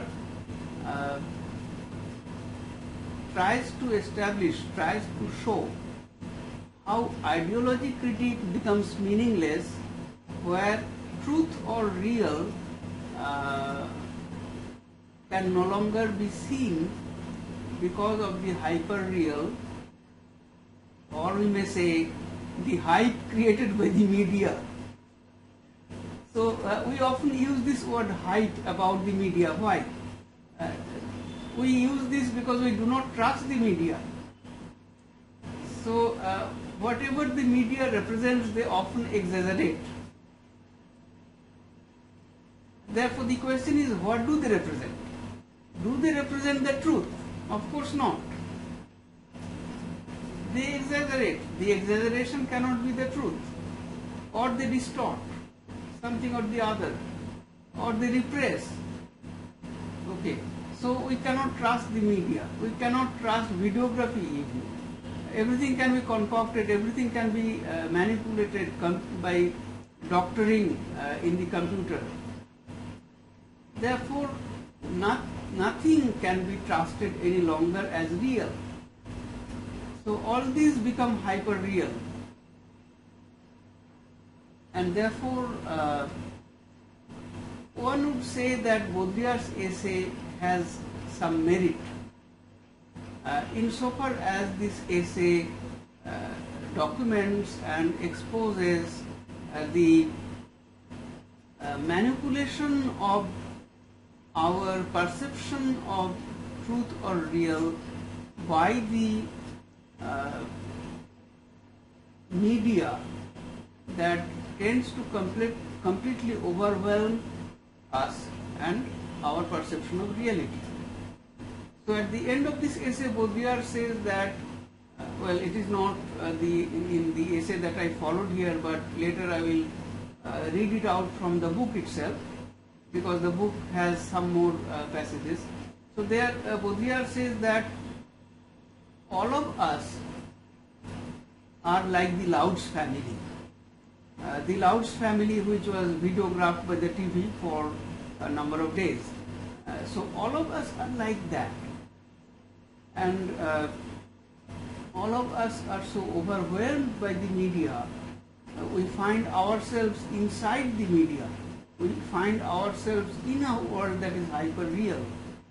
tries to show how ideology critique becomes meaningless where truth or real can no longer be seen because of the hyper-real, or we may say the hype created by the media. So we often use this word hype about the media. Why? We use this because we do not trust the media. So whatever the media represents, they often exaggerate. Therefore the question is, what do they represent? Do they represent the truth? Of course not. They exaggerate. The exaggeration cannot be the truth. Or they distort something or the other. Or they repress. Okay. So we cannot trust the media. We cannot trust videography even. Everything can be concocted, everything can be manipulated by doctoring in the computer. Therefore, nothing can be trusted any longer as real. So all these become hyper-real. And therefore, one would say that Baudrillard's essay has some merit. Insofar as this essay documents and exposes the manipulation of our perception of truth or real by the media that tends to completely overwhelm us and our perception of reality. So at the end of this essay, Baudrillard says that Well, it is not in the essay that I followed here, but later I will read it out from the book itself, because the book has some more passages. So there, Baudrillard says that all of us are like the Louds family. The Louds family, which was videographed by the TV for a number of days. So all of us are like that. And all of us are so overwhelmed by the media, we find ourselves inside the media. We find ourselves in a world that is hyper real.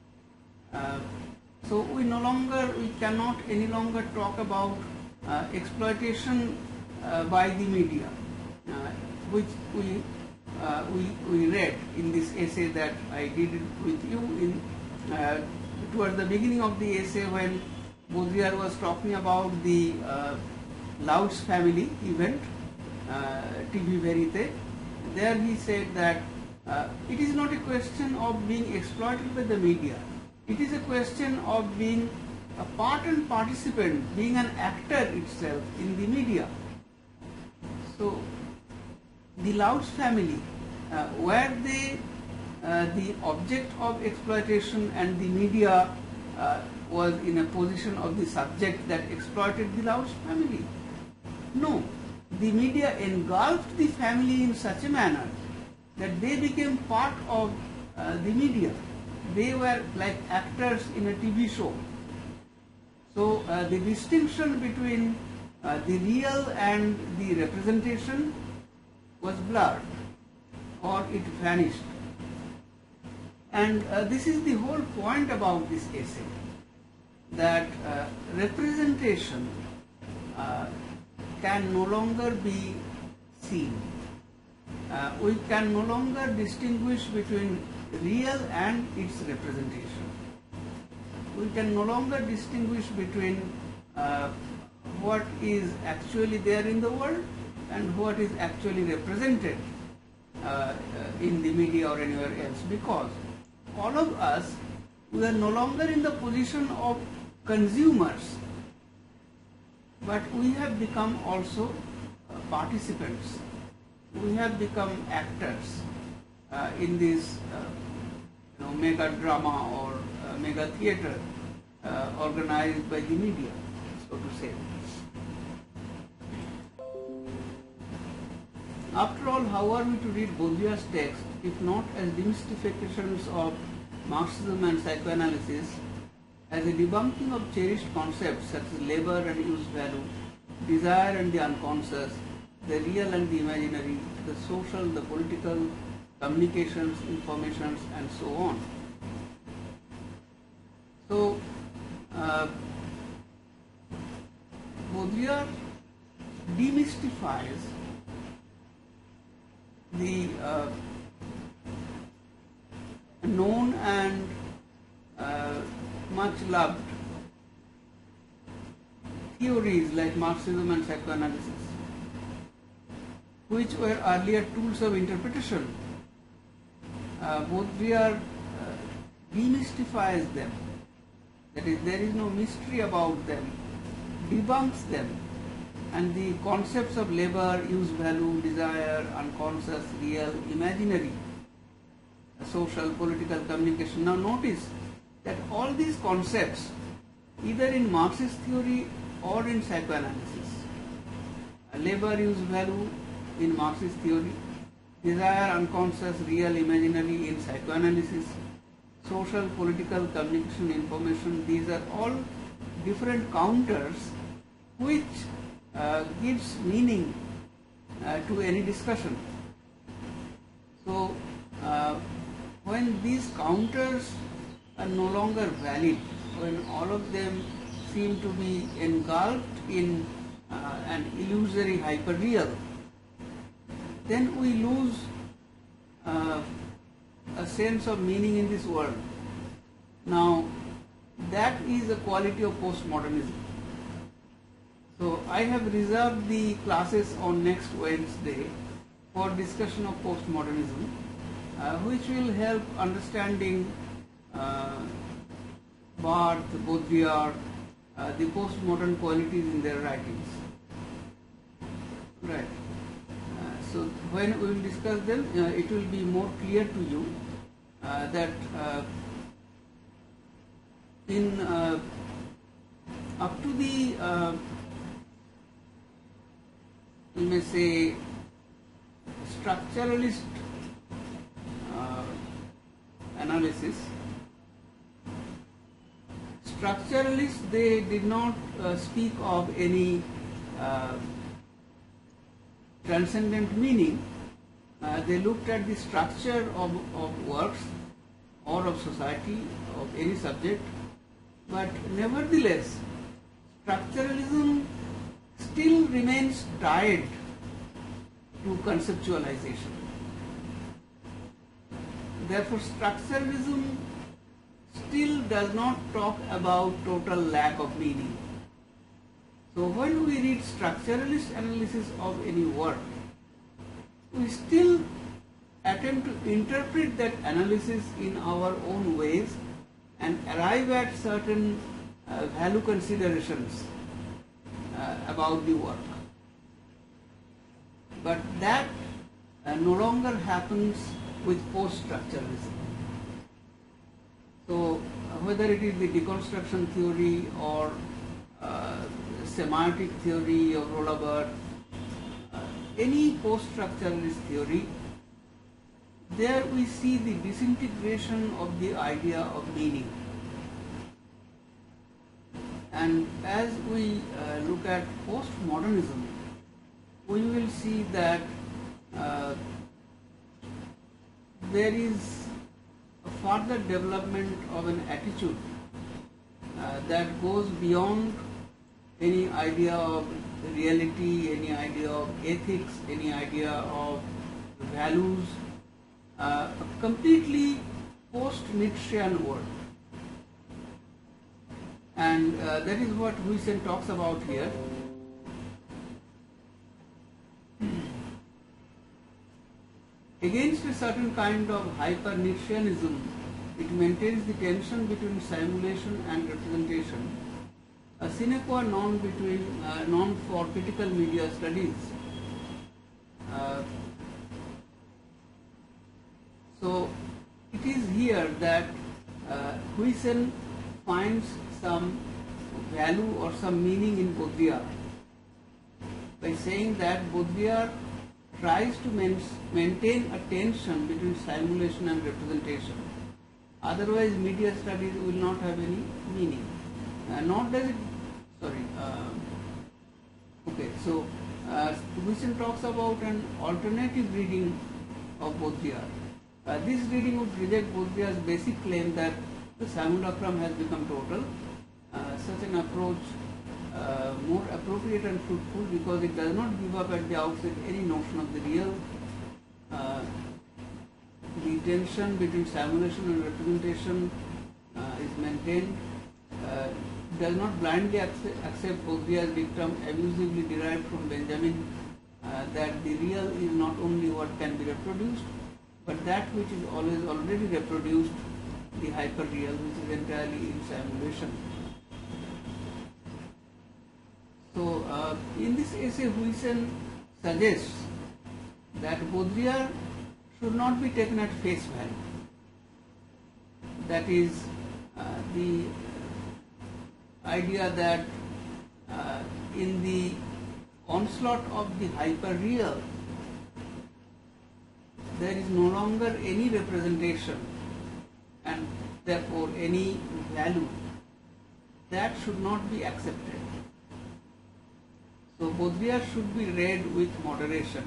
So we cannot any longer talk about exploitation by the media, which we read in this essay that I did it with you towards the beginning of the essay, when Baudrillard was talking about the Louds family event, TV Verite. There he said that it is not a question of being exploited by the media. It is a question of being a part and participant, being an actor itself in the media. So the Louds family, were they the object of exploitation, and the media was in a position of the subject that exploited the Louds family? No. The media engulfed the family in such a manner that they became part of the media. They were like actors in a TV show. So the distinction between the real and the representation was blurred, or it vanished. And this is the whole point about this essay, that representation can no longer be seen. We can no longer distinguish between real and its representation. We can no longer distinguish between what is actually there in the world and what is actually represented in the media or anywhere else, because all of us, we are no longer in the position of consumers, but we have become also participants. We have become actors in this mega drama or mega theater organized by the media, so to say. After all, how are we to read Baudrillard's text if not as demystifications of Marxism and psychoanalysis, as a debunking of cherished concepts such as labor and use value, desire and the unconscious, the real and the imaginary, the social, the political, communications, informations, and so on. So, Baudrillard demystifies the known and much loved theories like Marxism and psychoanalysis, which were earlier tools of interpretation. Baudrillard demystifies them. That is, there is no mystery about them, debunks them, and the concepts of labor, use value, desire, unconscious, real, imaginary, social, political, communication. Now notice that all these concepts, either in Marxist theory or in psychoanalysis, labor, use value in Marxist theory, desire, unconscious, real, imaginary in psychoanalysis, social, political, communication, information, these are all different counters which gives meaning to any discussion. So when these counters are no longer valid, when all of them seem to be engulfed in an illusory hyperreal, then we lose a sense of meaning in this world. Now, that is a quality of postmodernism. So I have reserved the classes on next Wednesday for discussion of postmodernism, which will help understanding Barthes, Baudrillard, the postmodern qualities in their writings. Right. So when we will discuss them, it will be more clear to you that in up to the you may say structuralist analysis. Structuralists, they did not speak of any transcendent meaning. They looked at the structure of works or of society, of any subject, but nevertheless, structuralism still remains tied to conceptualization. Therefore, structuralism still does not talk about total lack of meaning. So when we read structuralist analysis of any work, we still attempt to interpret that analysis in our own ways and arrive at certain value considerations about the work. But that no longer happens with post-structuralism. So whether it is the deconstruction theory or semantic theory of Roland Barthes, any post-structuralist theory, there we see the disintegration of the idea of meaning. And as we look at postmodernism, we will see that there is a further development of an attitude that goes beyond any idea of reality, any idea of ethics, any idea of values, a completely post-Nietzschean world. And that is what Huijsen talks about here. Against a certain kind of hyper-Nietzscheanism, it maintains the tension between simulation and representation, a sine qua non for critical media studies. So it is here that Huijsen finds some value or some meaning in Baudrillard by saying that Baudrillard tries to maintain a tension between simulation and representation. Otherwise, media studies will not have any meaning. Nor does it, so Huijsen talks about an alternative reading of Baudrillard. This reading would reject Baudrillard's basic claim that the simulacrum has become total. Such an approach more appropriate and fruitful because it does not give up at the outset any notion of the real. The tension between simulation and representation is maintained. Does not blindly accept Baudrillard's dictum abusively derived from Benjamin that the real is not only what can be reproduced, but that which is always already reproduced, the hyper-real, which is entirely in simulation. So, in this essay, Huijsen suggests that Baudrillard should not be taken at face value. That is, the idea that in the onslaught of the hyper-real, there is no longer any representation and therefore any value. That should not be accepted. So Baudrillard should be read with moderation.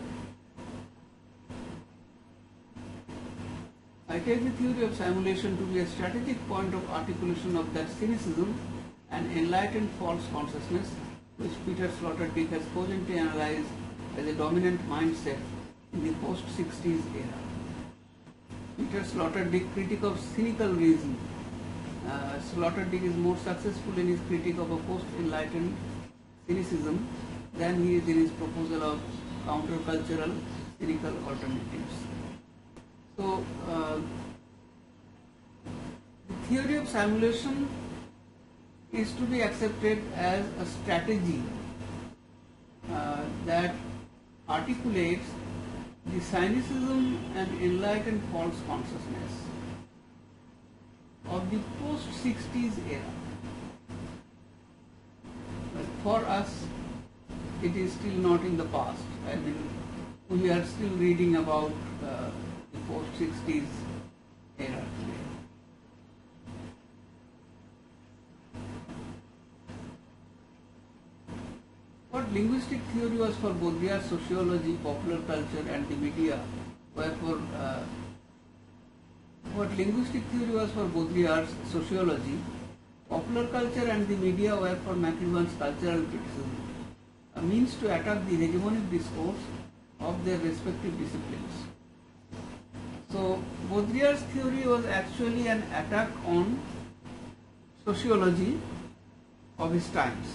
I take the theory of simulation to be a strategic point of articulation of that cynicism and enlightened false consciousness which Peter Sloterdijk has cogently analyzed as a dominant mindset in the post-60s era. Peter Sloterdijk, critic of cynical reason. Sloterdijk is more successful in his critique of a post-enlightened cynicism than he is in his proposal of countercultural cynical alternatives. So, the theory of simulation is to be accepted as a strategy that articulates the cynicism and enlightened false consciousness of the post-60s era. But for us, it is still not in the past. I mean, we are still reading about the post-60s era today. What linguistic theory was for Baudrillard, sociology, popular culture and the media were for what linguistic theory was for Baudrillard's sociology, popular culture and the media were for McLuhan's cultural criticism, a means to attack the hegemonic discourse of their respective disciplines. So Baudrillard's theory was actually an attack on sociology of his times.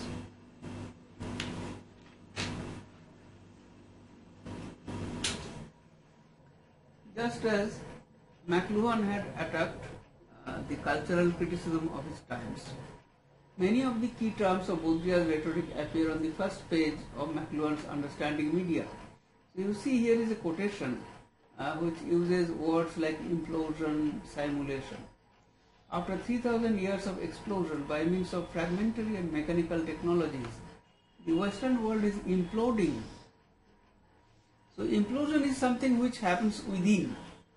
Just as McLuhan had attacked the cultural criticism of his times. Many of the key terms of Baudrillard's rhetoric appear on the first page of McLuhan's Understanding Media. So you see here is a quotation which uses words like implosion, simulation. After 3000 years of explosion by means of fragmentary and mechanical technologies, the Western world is imploding. So implosion is something which happens within.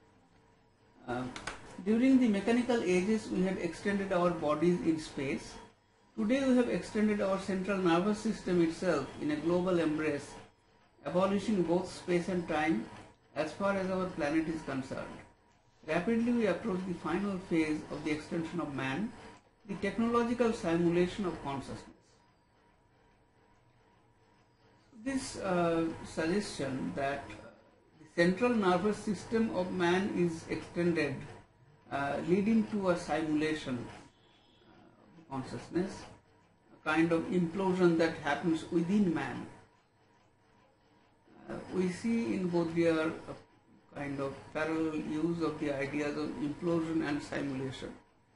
During the mechanical ages, we had extended our bodies in space. Today we have extended our central nervous system itself in a global embrace, abolishing both space and time as far as our planet is concerned. Rapidly we approach the final phase of the extension of man, the technological simulation of consciousness. This suggestion that the central nervous system of man is extended, leading to a simulation of consciousness, a kind of implosion that happens within man. We see in Baudrillard a kind of parallel use of the ideas of implosion and simulation.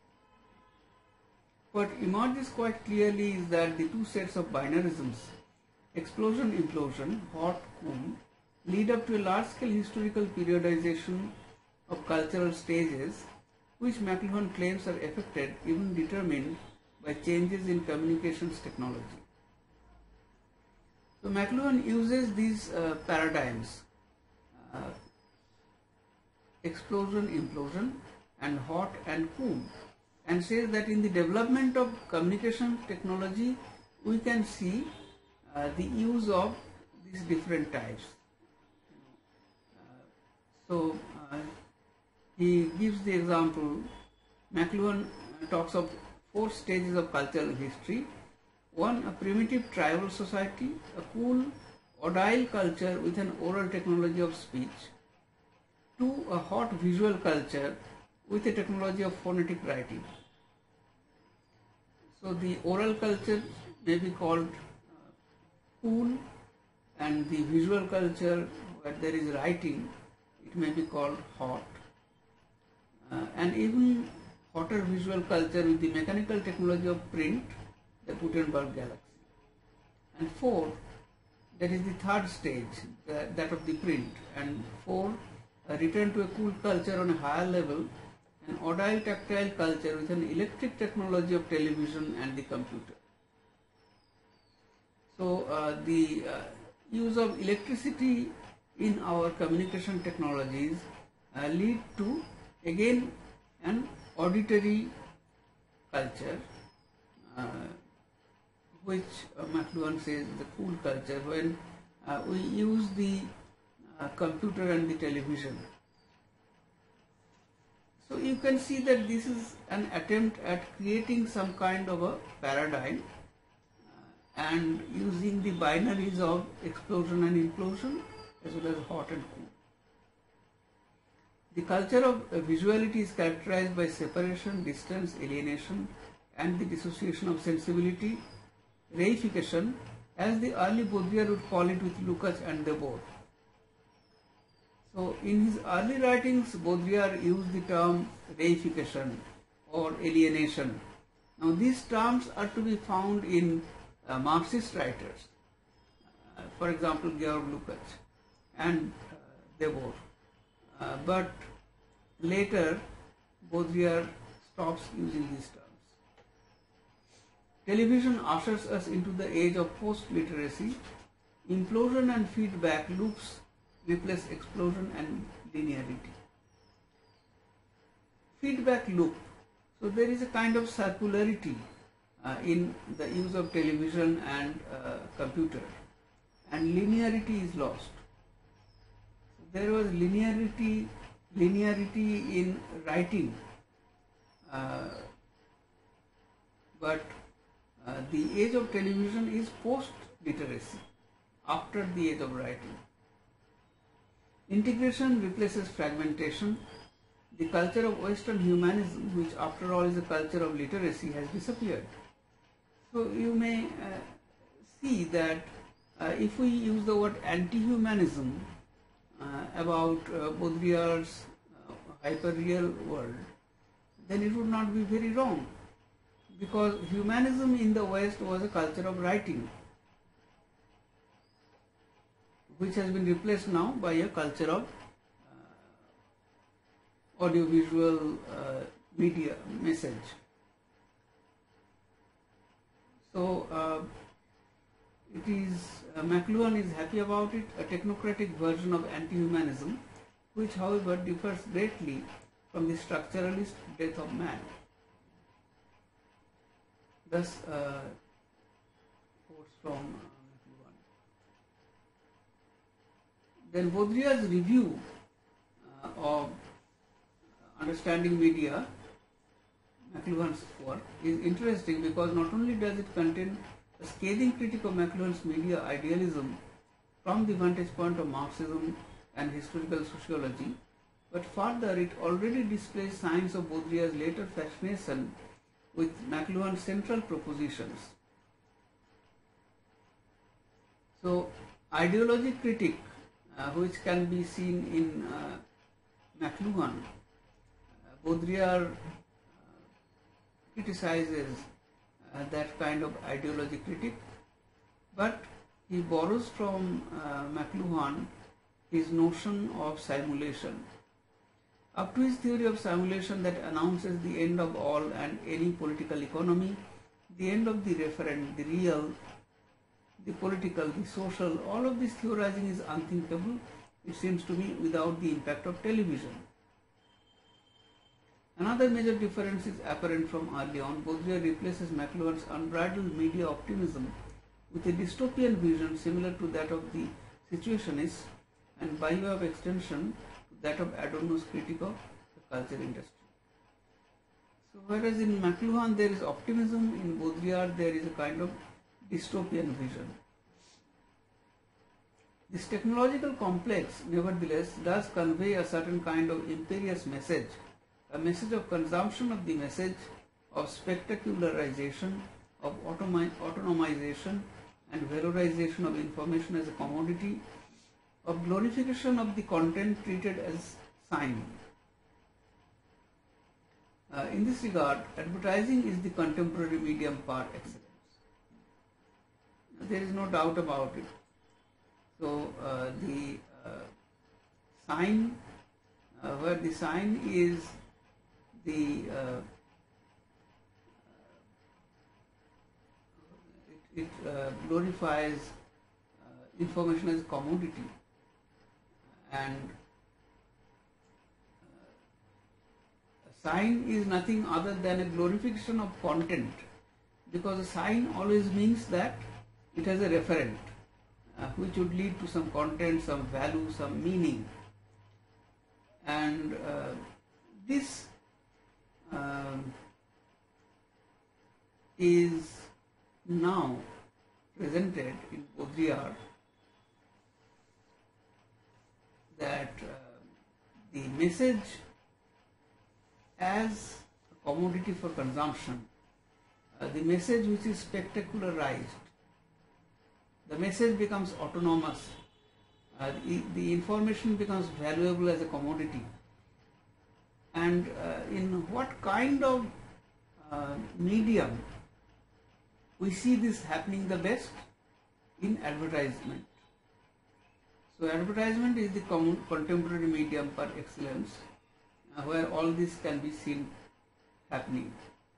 What emerges quite clearly is that the two sets of binarisms, explosion, implosion, hot, cool, lead up to a large-scale historical periodization of cultural stages, which McLuhan claims are affected, even determined, by changes in communications technology. So McLuhan uses these paradigms, explosion, implosion, and hot and cool, and says that in the development of communication technology, we can see the use of these different types. He gives the example, McLuhan talks of 4 stages of cultural history. 1, a primitive tribal society, a cool, odile culture with an oral technology of speech. 2, a hot visual culture with a technology of phonetic writing. So the oral culture may be called cool, and the visual culture where there is writing, it may be called hot. And even hotter visual culture with the mechanical technology of print, the Gutenberg galaxy. And 4, that is the 3rd stage, that of the print. And 4, a return to a cool culture on a higher level, an odile tactile culture with an electric technology of television and the computer. So the use of electricity in our communication technologies lead to, again, an auditory culture, which McLuhan says is the cool culture, when we use the computer and the television. So you can see that this is an attempt at creating some kind of a paradigm and using the binaries of explosion and implosion as well as hot and cool. The culture of visuality is characterized by separation, distance, alienation, and the dissociation of sensibility, reification, as the early Baudrillard would call it with Lukács and Debord. So in his early writings, Baudrillard used the term reification or alienation Now these terms are to be found in Marxist writers, for example Georg Lukács and Debord, but later Baudrillard stops using these terms. Television ushers us into the age of post-literacy. Implosion and feedback loops replace explosion and linearity. Feedback loop. So there is a kind of circularity in the use of television and computer, and linearity is lost. There was linearity in writing, but the age of television is post-literacy, after the age of writing. Integration replaces fragmentation. The culture of Western humanism, which after all is a culture of literacy, has disappeared. So you may see that if we use the word anti-humanism about Baudrillard's hyper-real world, then it would not be very wrong, because humanism in the West was a culture of writing, which has been replaced now by a culture of audiovisual media message. So it is McLuhan is happy about it, a technocratic version of anti-humanism, which however differs greatly from the structuralist death of man. Thus quotes from McLuhan. Then Baudrillard's review of Understanding Media, McLuhan's work, is interesting because not only does it contain a scathing critique of McLuhan's media idealism from the vantage point of Marxism and historical sociology, but further it already displays signs of Baudrillard's later fascination with McLuhan's central propositions. So, ideology critique, which can be seen in McLuhan, Baudrillard criticizes that kind of ideology critique, but he borrows from McLuhan his notion of simulation. Up to his theory of simulation that announces the end of all and any political economy, the end of the referent, the real, the political, the social, all of this theorizing is unthinkable, it seems to me, without the impact of television. Another major difference is apparent from early on. Baudrillard replaces McLuhan's unbridled media optimism with a dystopian vision similar to that of the Situationists, and by way of extension to that of Adorno's critique of the culture industry. So whereas in McLuhan there is optimism, in Baudrillard there is a kind of dystopian vision. This technological complex, nevertheless, does convey a certain kind of imperious message, a message of consumption of the message, of spectacularization, of autonomization and valorization of information as a commodity, of glorification of the content treated as sign. In this regard, advertising is the contemporary medium par excellence. There is no doubt about it. So the sign, where the sign is the it glorifies information as a commodity, and a sign is nothing other than a glorification of content, because a sign always means that it has a referent which would lead to some content, some value, some meaning, and this is now presented in Baudrillard, that the message as a commodity for consumption, the message which is spectacularized, the message becomes autonomous, the information becomes valuable as a commodity, and in what kind of medium we see this happening the best in advertisement. So advertisement is the contemporary medium par excellence, where all this can be seen happening.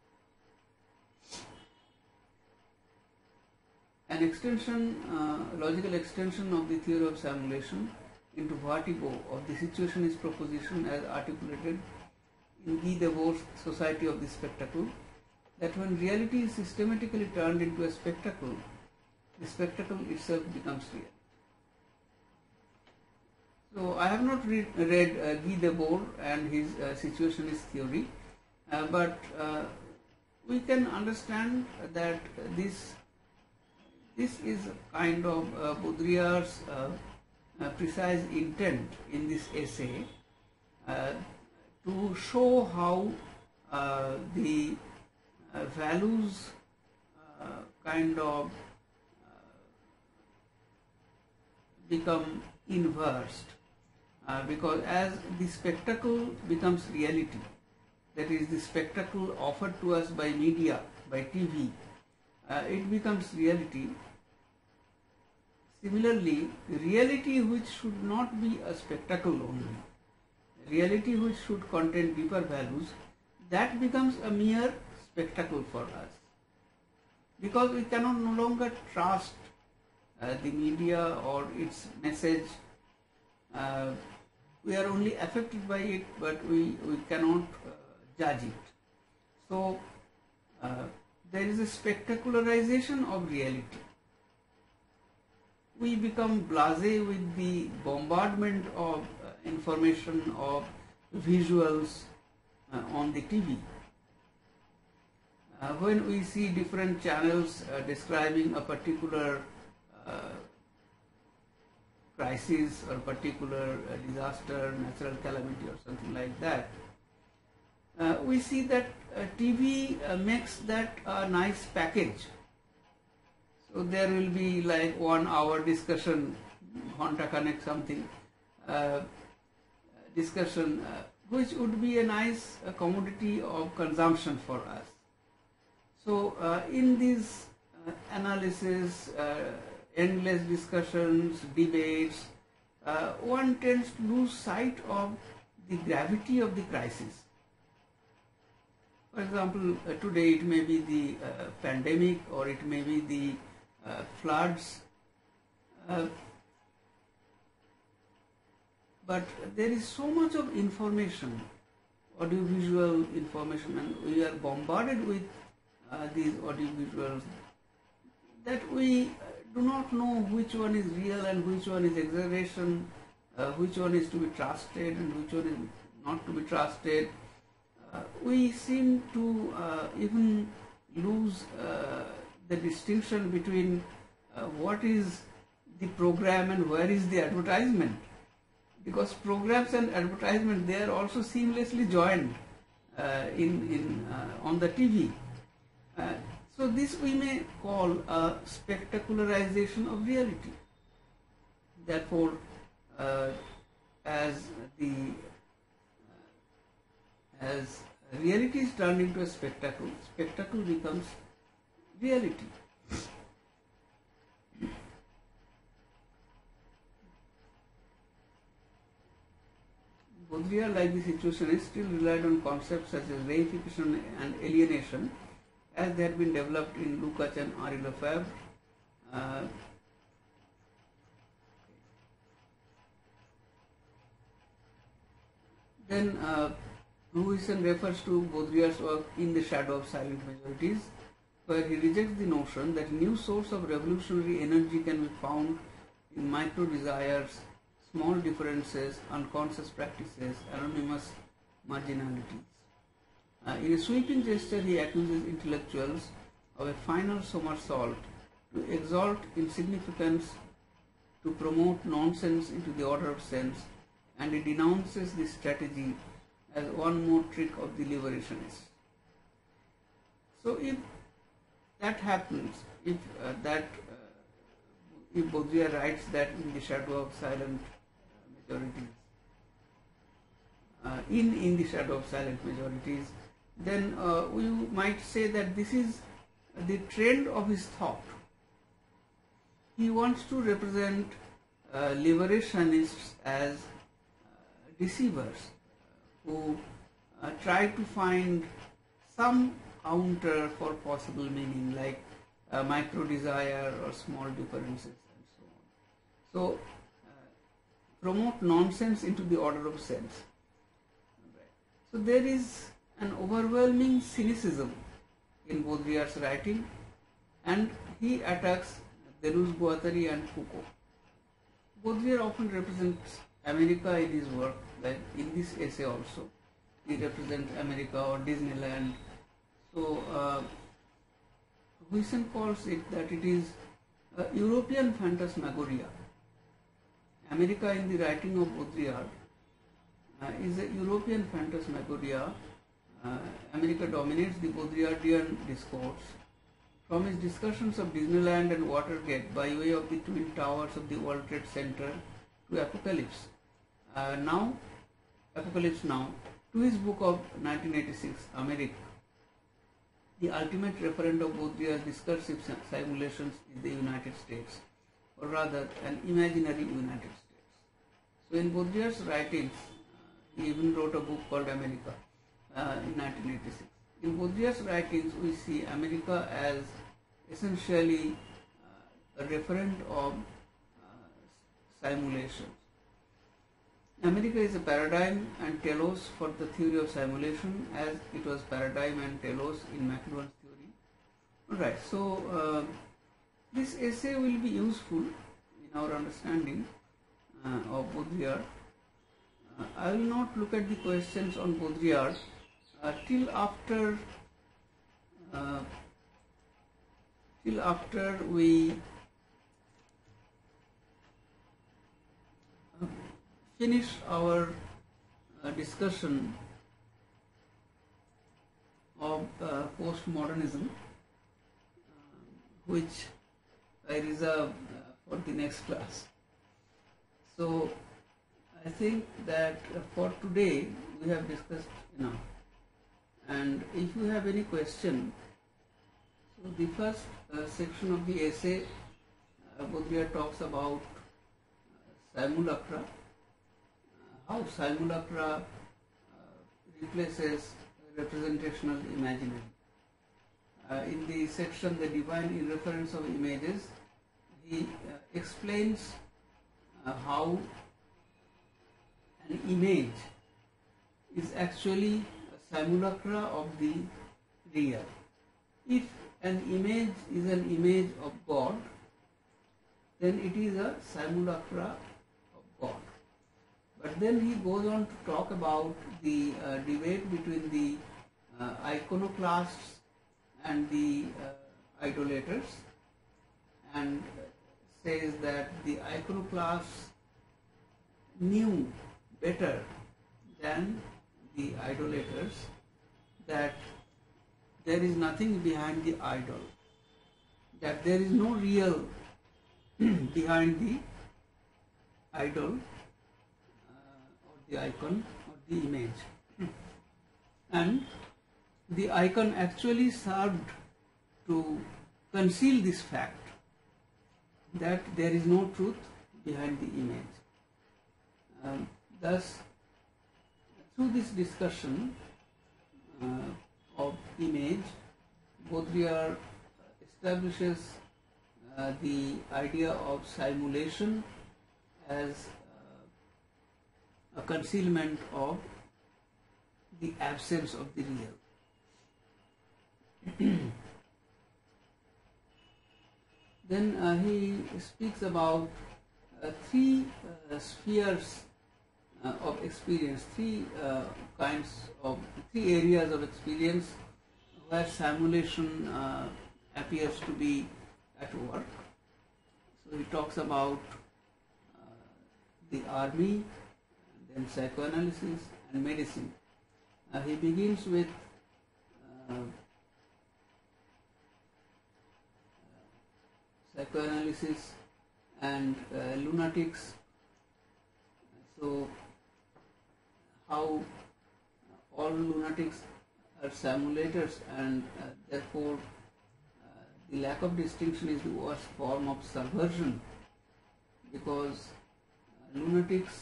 An extension, logical extension of the theory of simulation into vertigo of the situationist proposition as articulated in Guy Debord's Society of the Spectacle, that when reality is systematically turned into a spectacle, the spectacle itself becomes real. So I have not read Guy Debord and his situationist theory, but we can understand that this is a kind of Baudrillard's precise intent in this essay to show how the values kind of become inversed, because as the spectacle becomes reality, that is the spectacle offered to us by media, by TV, it becomes reality. Similarly, reality which should not be a spectacle only, reality which should contain deeper values, that becomes a mere spectacle for us, because we cannot no longer trust the media or its message. We are only affected by it, but we cannot judge it. So there is a spectacularization of reality. We become blasé with the bombardment of information, of visuals on the TV. When we see different channels describing a particular crisis or particular disaster, natural calamity or something like that, we see that TV makes that a nice package. So there will be like 1 hour discussion, Ghanta Connect something, discussion, which would be a nice commodity of consumption for us. So in these analysis, endless discussions, debates, one tends to lose sight of the gravity of the crisis. For example, today it may be the pandemic, or it may be the floods, but there is so much of information, audiovisual information, and we are bombarded with these audiovisuals that we do not know which one is real and which one is exaggeration, which one is to be trusted and which one is not to be trusted. We seem to even lose the distinction between what is the program and where is the advertisement, because programs and advertisement, they are also seamlessly joined on the TV. So this we may call a spectacularization of reality. Therefore, as reality is turned into a spectacle, spectacle becomes reality. Baudrillard, like the situationists, still relied on concepts such as reification and alienation, as they had been developed in Lukács and Henri Lefebvre. Then Huijsen refers to Baudrillard's work In the Shadow of Silent Majorities, where he rejects the notion that a new source of revolutionary energy can be found in micro desires, small differences, unconscious practices, anonymous marginalities. In a sweeping gesture, he accuses intellectuals of a final somersault to exalt insignificance, to promote nonsense into the order of sense, and he denounces this strategy as one more trick of the liberationists. So if that happens, if Baudrillard writes that in the shadow of silent majorities, in the shadow of silent majorities, then we might say that this is the trend of his thought. He wants to represent liberationists as deceivers who try to find some counter for possible meaning, like micro desire or small differences and so on. So promote nonsense into the order of sense. So there is an overwhelming cynicism in Baudrillard's writing, and he attacks Deleuze-Guattari and Foucault. Baudrillard often represents America in his work, like in this essay also. He represents America or Disneyland. So Huyssin calls it that it is a European phantasmagoria. America in the writing of Baudrillard is a European phantasmagoria. America dominates the Baudrillardian discourse. From his discussions of Disneyland and Watergate by way of the Twin Towers of the World Trade Center to Apocalypse Now, to his book of 1986, America, the ultimate referent of Baudrillard's discursive simulations is the United States, or rather an imaginary United States. So in Baudrillard's writings, he even wrote a book called America in 1986. In Baudrillard's writings, we see America as essentially a referent of simulations. America is a paradigm and telos for the theory of simulation, as it was paradigm and telos in McLuhan's theory. Alright, so this essay will be useful in our understanding of Baudrillard. I will not look at the questions on Baudrillard till after we finish our discussion of postmodernism, which I reserve for the next class. So I think that for today we have discussed enough, and if you have any question, so the first section of the essay, Baudrillard talks about simulacra, how simulacra replaces representational imaginary. In the section The Divine Irreference of Images, he explains how an image is actually a simulacra of the real. If an image is an image of God, then it is a simulacra of God. But then he goes on to talk about the debate between the iconoclasts and the idolaters, and says that the iconoclasts knew better than the idolaters that there is nothing behind the idol, that there is no real behind the idol or the icon or the image. And the icon actually served to conceal this fact that there is no truth behind the image. Thus, through this discussion of image, Baudrillard establishes the idea of simulation as a concealment of the absence of the real. Then he speaks about three spheres of experience, three areas of experience where simulation appears to be at work. So he talks about the army, then psychoanalysis and medicine. He begins with psychoanalysis and lunatics. So how all lunatics are simulators, and therefore the lack of distinction is the worst form of subversion, because lunatics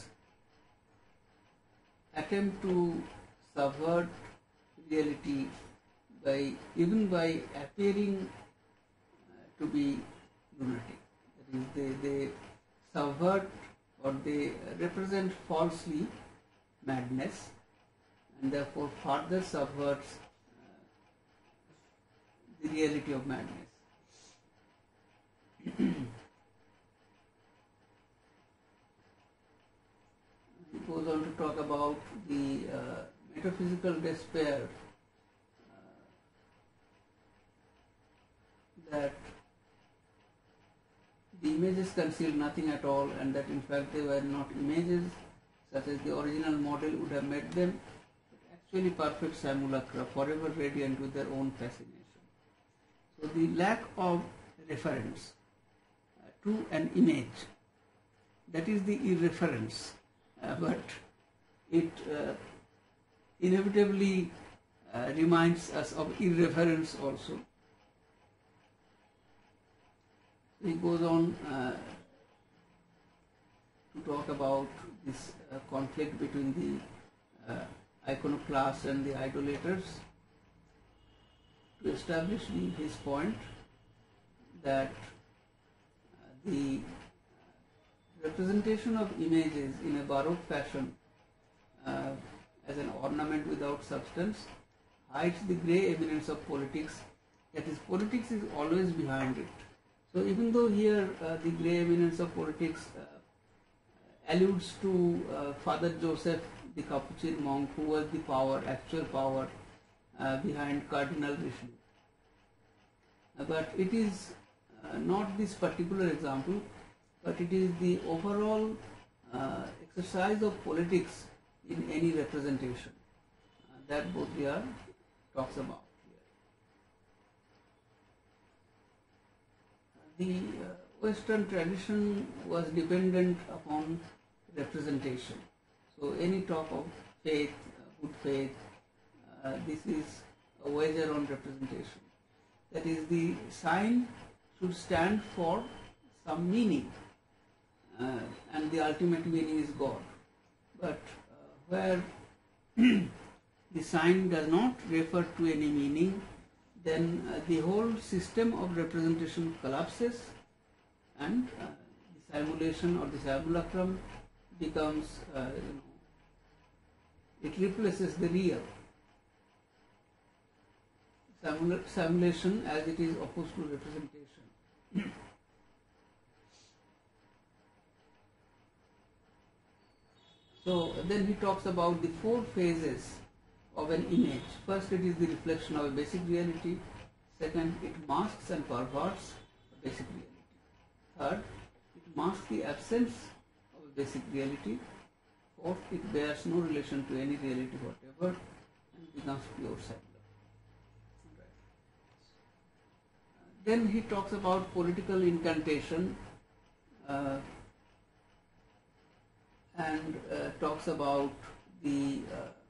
attempt to subvert reality by appearing to be lunatic. That is, they subvert, or they represent falsely madness, and therefore further subverts the reality of madness. He goes on to talk about the metaphysical despair, that the images concealed nothing at all, and that in fact they were not images such as the original model would have made them, but actually perfect simulacra, forever radiant with their own fascination. So the lack of reference to an image, that is the irreference, but it inevitably reminds us of irreverence also. He goes on to talk about this conflict between the iconoclasts and the idolaters, to establish his point that the representation of images in a Baroque fashion as an ornament without substance hides the grey eminence of politics, that is, politics is always behind it. So even though here the grey eminence of politics alludes to Father Joseph, the Capuchin monk, who was the power, actual power behind Cardinal Richelieu. But it is not this particular example, but it is the overall exercise of politics in any representation that Baudrillard talks about here. The Western tradition was dependent upon representation. So any talk of faith, good faith, this is a wager on representation. That is, the sign should stand for some meaning, and the ultimate meaning is God. But where the sign does not refer to any meaning, then the whole system of representation collapses, and the simulation or the simulacrum becomes, it replaces the real. Simulation as it is opposed to representation. So then he talks about the four phases of an image. First, it is the reflection of a basic reality. Second, it masks and perverts a basic reality. Third, it masks the absence of a basic reality. Fourth, it bears no relation to any reality whatever and becomes pure secular. Then he talks about political incantation and talks about the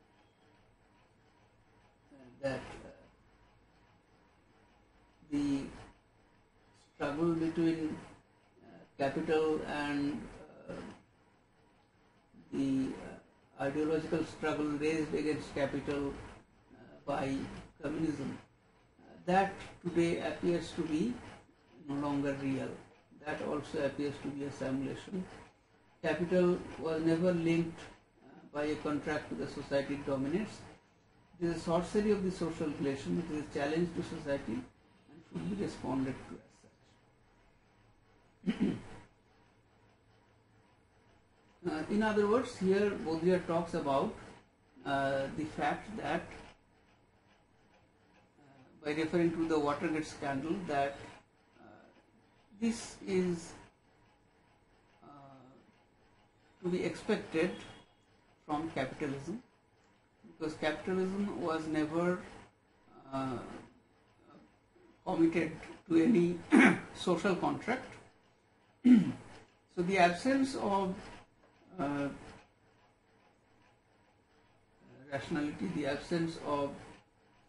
the struggle between capital and the ideological struggle raised against capital by communism. That today appears to be no longer real. That also appears to be a simulation. Capital was never linked by a contract to the society it dominates. It is a sorcery of the social relation. It is a challenge to society and should be responded to as such. In other words, here Baudrillard talks about the fact that, by referring to the Watergate scandal, that this is to be expected from capitalism, because capitalism was never committed to any social contract. So the absence of rationality, the absence of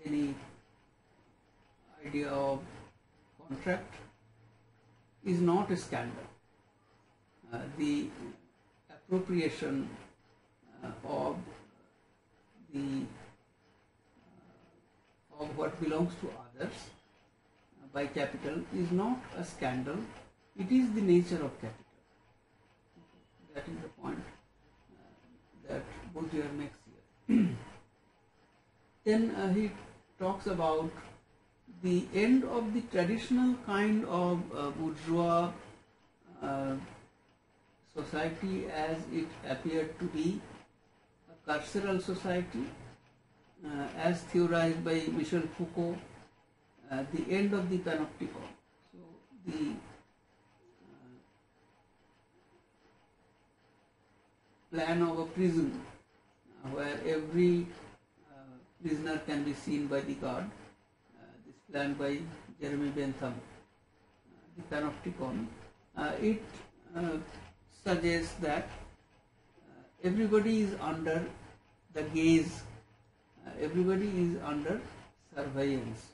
any idea of contract is not a scandal. The appropriation of the of what belongs to others by capital is not a scandal. It is the nature of capital. That is the point that Baudrillard makes here. Then he talks about the end of the traditional kind of bourgeois society as it appeared to be a carceral society, as theorized by Michel Foucault, the end of the panopticon. So the plan of a prison where every prisoner can be seen by the guard, this plan by Jeremy Bentham, the panopticon, it suggests that everybody is under the gaze, everybody is under surveillance.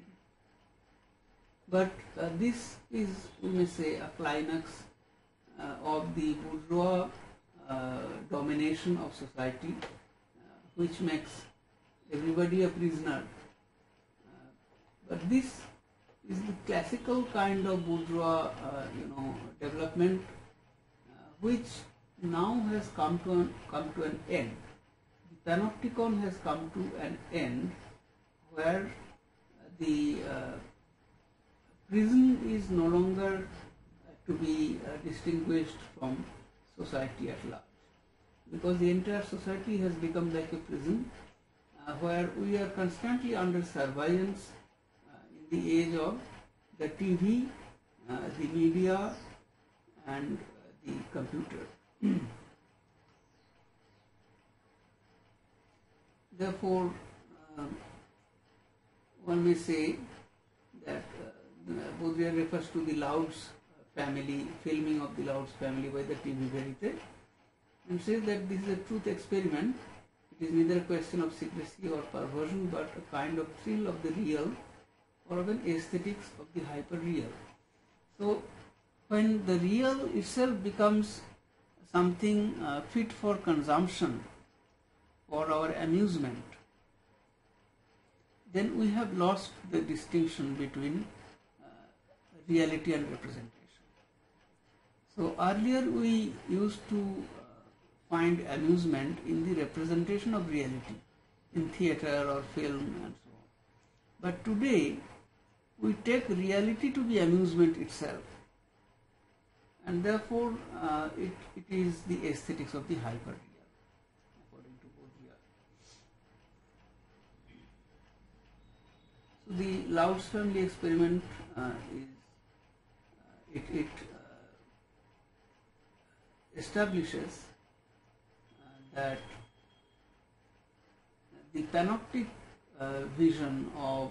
But this is, we may say, a climax of the bourgeois domination of society, which makes everybody a prisoner. But this is the classical kind of bourgeois, development, which now has come to an end. The panopticon has come to an end, where the prison is no longer to be distinguished from society at large, because the entire society has become like a prison, where we are constantly under surveillance in the age of the TV, the media, and the computer. Therefore, one may say that Baudrillard refers to the Louds family, filming of the Louds family by the TV Verite, and says that this is a truth experiment. It is neither a question of secrecy or perversion, but a kind of thrill of the real, or of an aesthetics of the hyper-real. So, when the real itself becomes something fit for consumption, for our amusement, then we have lost the distinction between reality and representation. So earlier we used to find amusement in the representation of reality, in theatre or film and so on. But today we take reality to be amusement itself, and therefore it is the aesthetics of the hyper-real, according to Baudrillard. So the Louds family experiment establishes that the panoptic vision of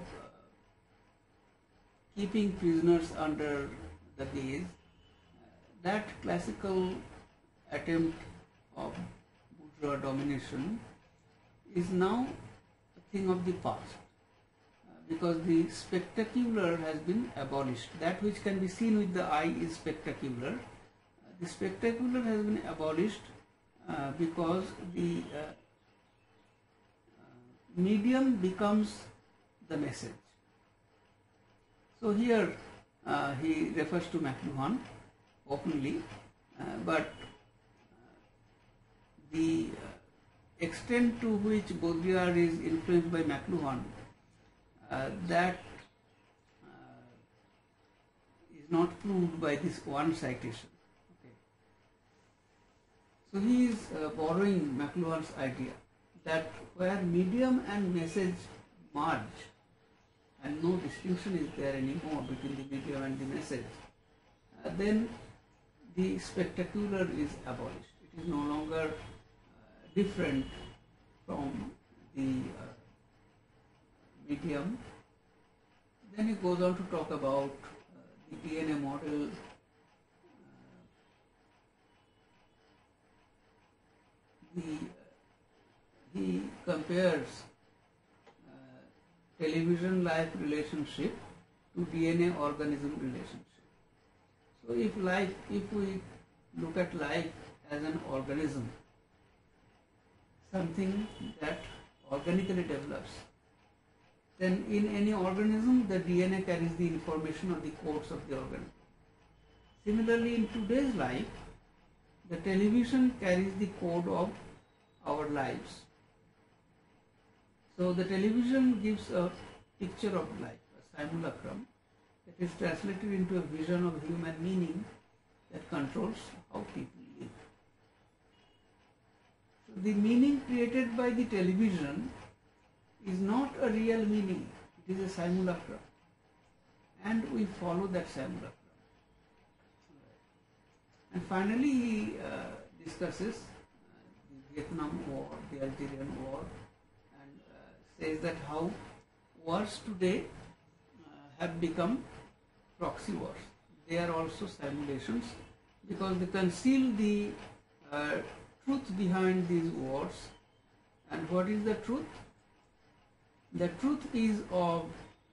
keeping prisoners under the gaze, that classical attempt of bourgeois domination is now a thing of the past, because the spectacular has been abolished. That which can be seen with the eye is spectacular. The spectacular has been abolished because the medium becomes the message. So here he refers to McLuhan openly, but the extent to which Baudrillard is influenced by McLuhan, that is not proved by this one citation. Okay. So he is borrowing McLuhan's idea that where medium and message merge, and no distinction is there anymore between the medium and the message, then the spectacular is abolished. It is no longer different from the medium. Then he goes on to talk about the DNA model, he compares television-like relationship to DNA-organism relationship. So if we look at life as an organism, something that organically develops, then in any organism the DNA carries the information or the codes of the organism. Similarly, in today's life, the television carries the code of our lives. So the television gives a picture of life, a simulacrum, that is translated into a vision of human meaning that controls how people live. So the meaning created by the television is not a real meaning, it is a simulacrum, and we follow that simulacrum. And finally, he discusses the Vietnam War, the Algerian War, and says that how wars today have become proxy wars. They are also simulations because they conceal the truth behind these wars. And what is the truth? The truth is of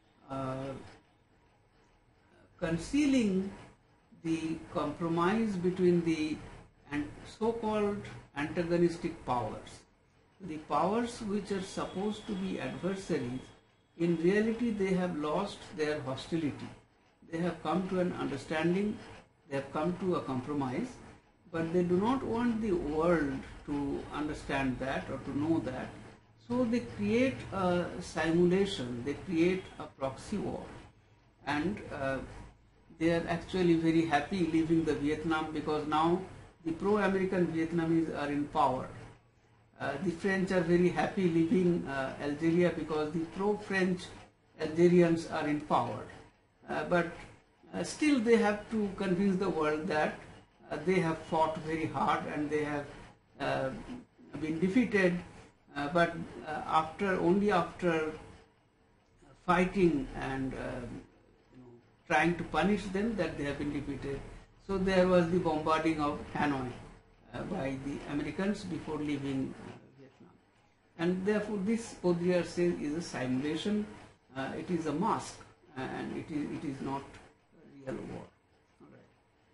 concealing the compromise between the so-called antagonistic powers. The powers which are supposed to be adversaries, in reality they have lost their hostility. They have come to an understanding, they have come to a compromise, but they do not want the world to understand that or to know that. So they create a simulation, they create a proxy war, and they are actually very happy leaving the Vietnam because now the pro-American Vietnamese are in power. The French are very happy leaving Algeria because the pro-French Algerians are in power. But still they have to convince the world that they have fought very hard and they have been defeated, but only after fighting and trying to punish them that they have been defeated. So there was the bombarding of Hanoi by the Americans before leaving Vietnam. And therefore this, Baudrillard says, is a simulation, it is a mask, and it is not a real war. All right.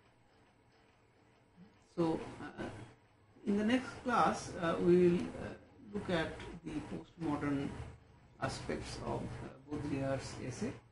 So in the next class we will look at the postmodern aspects of Baudrillard's essay.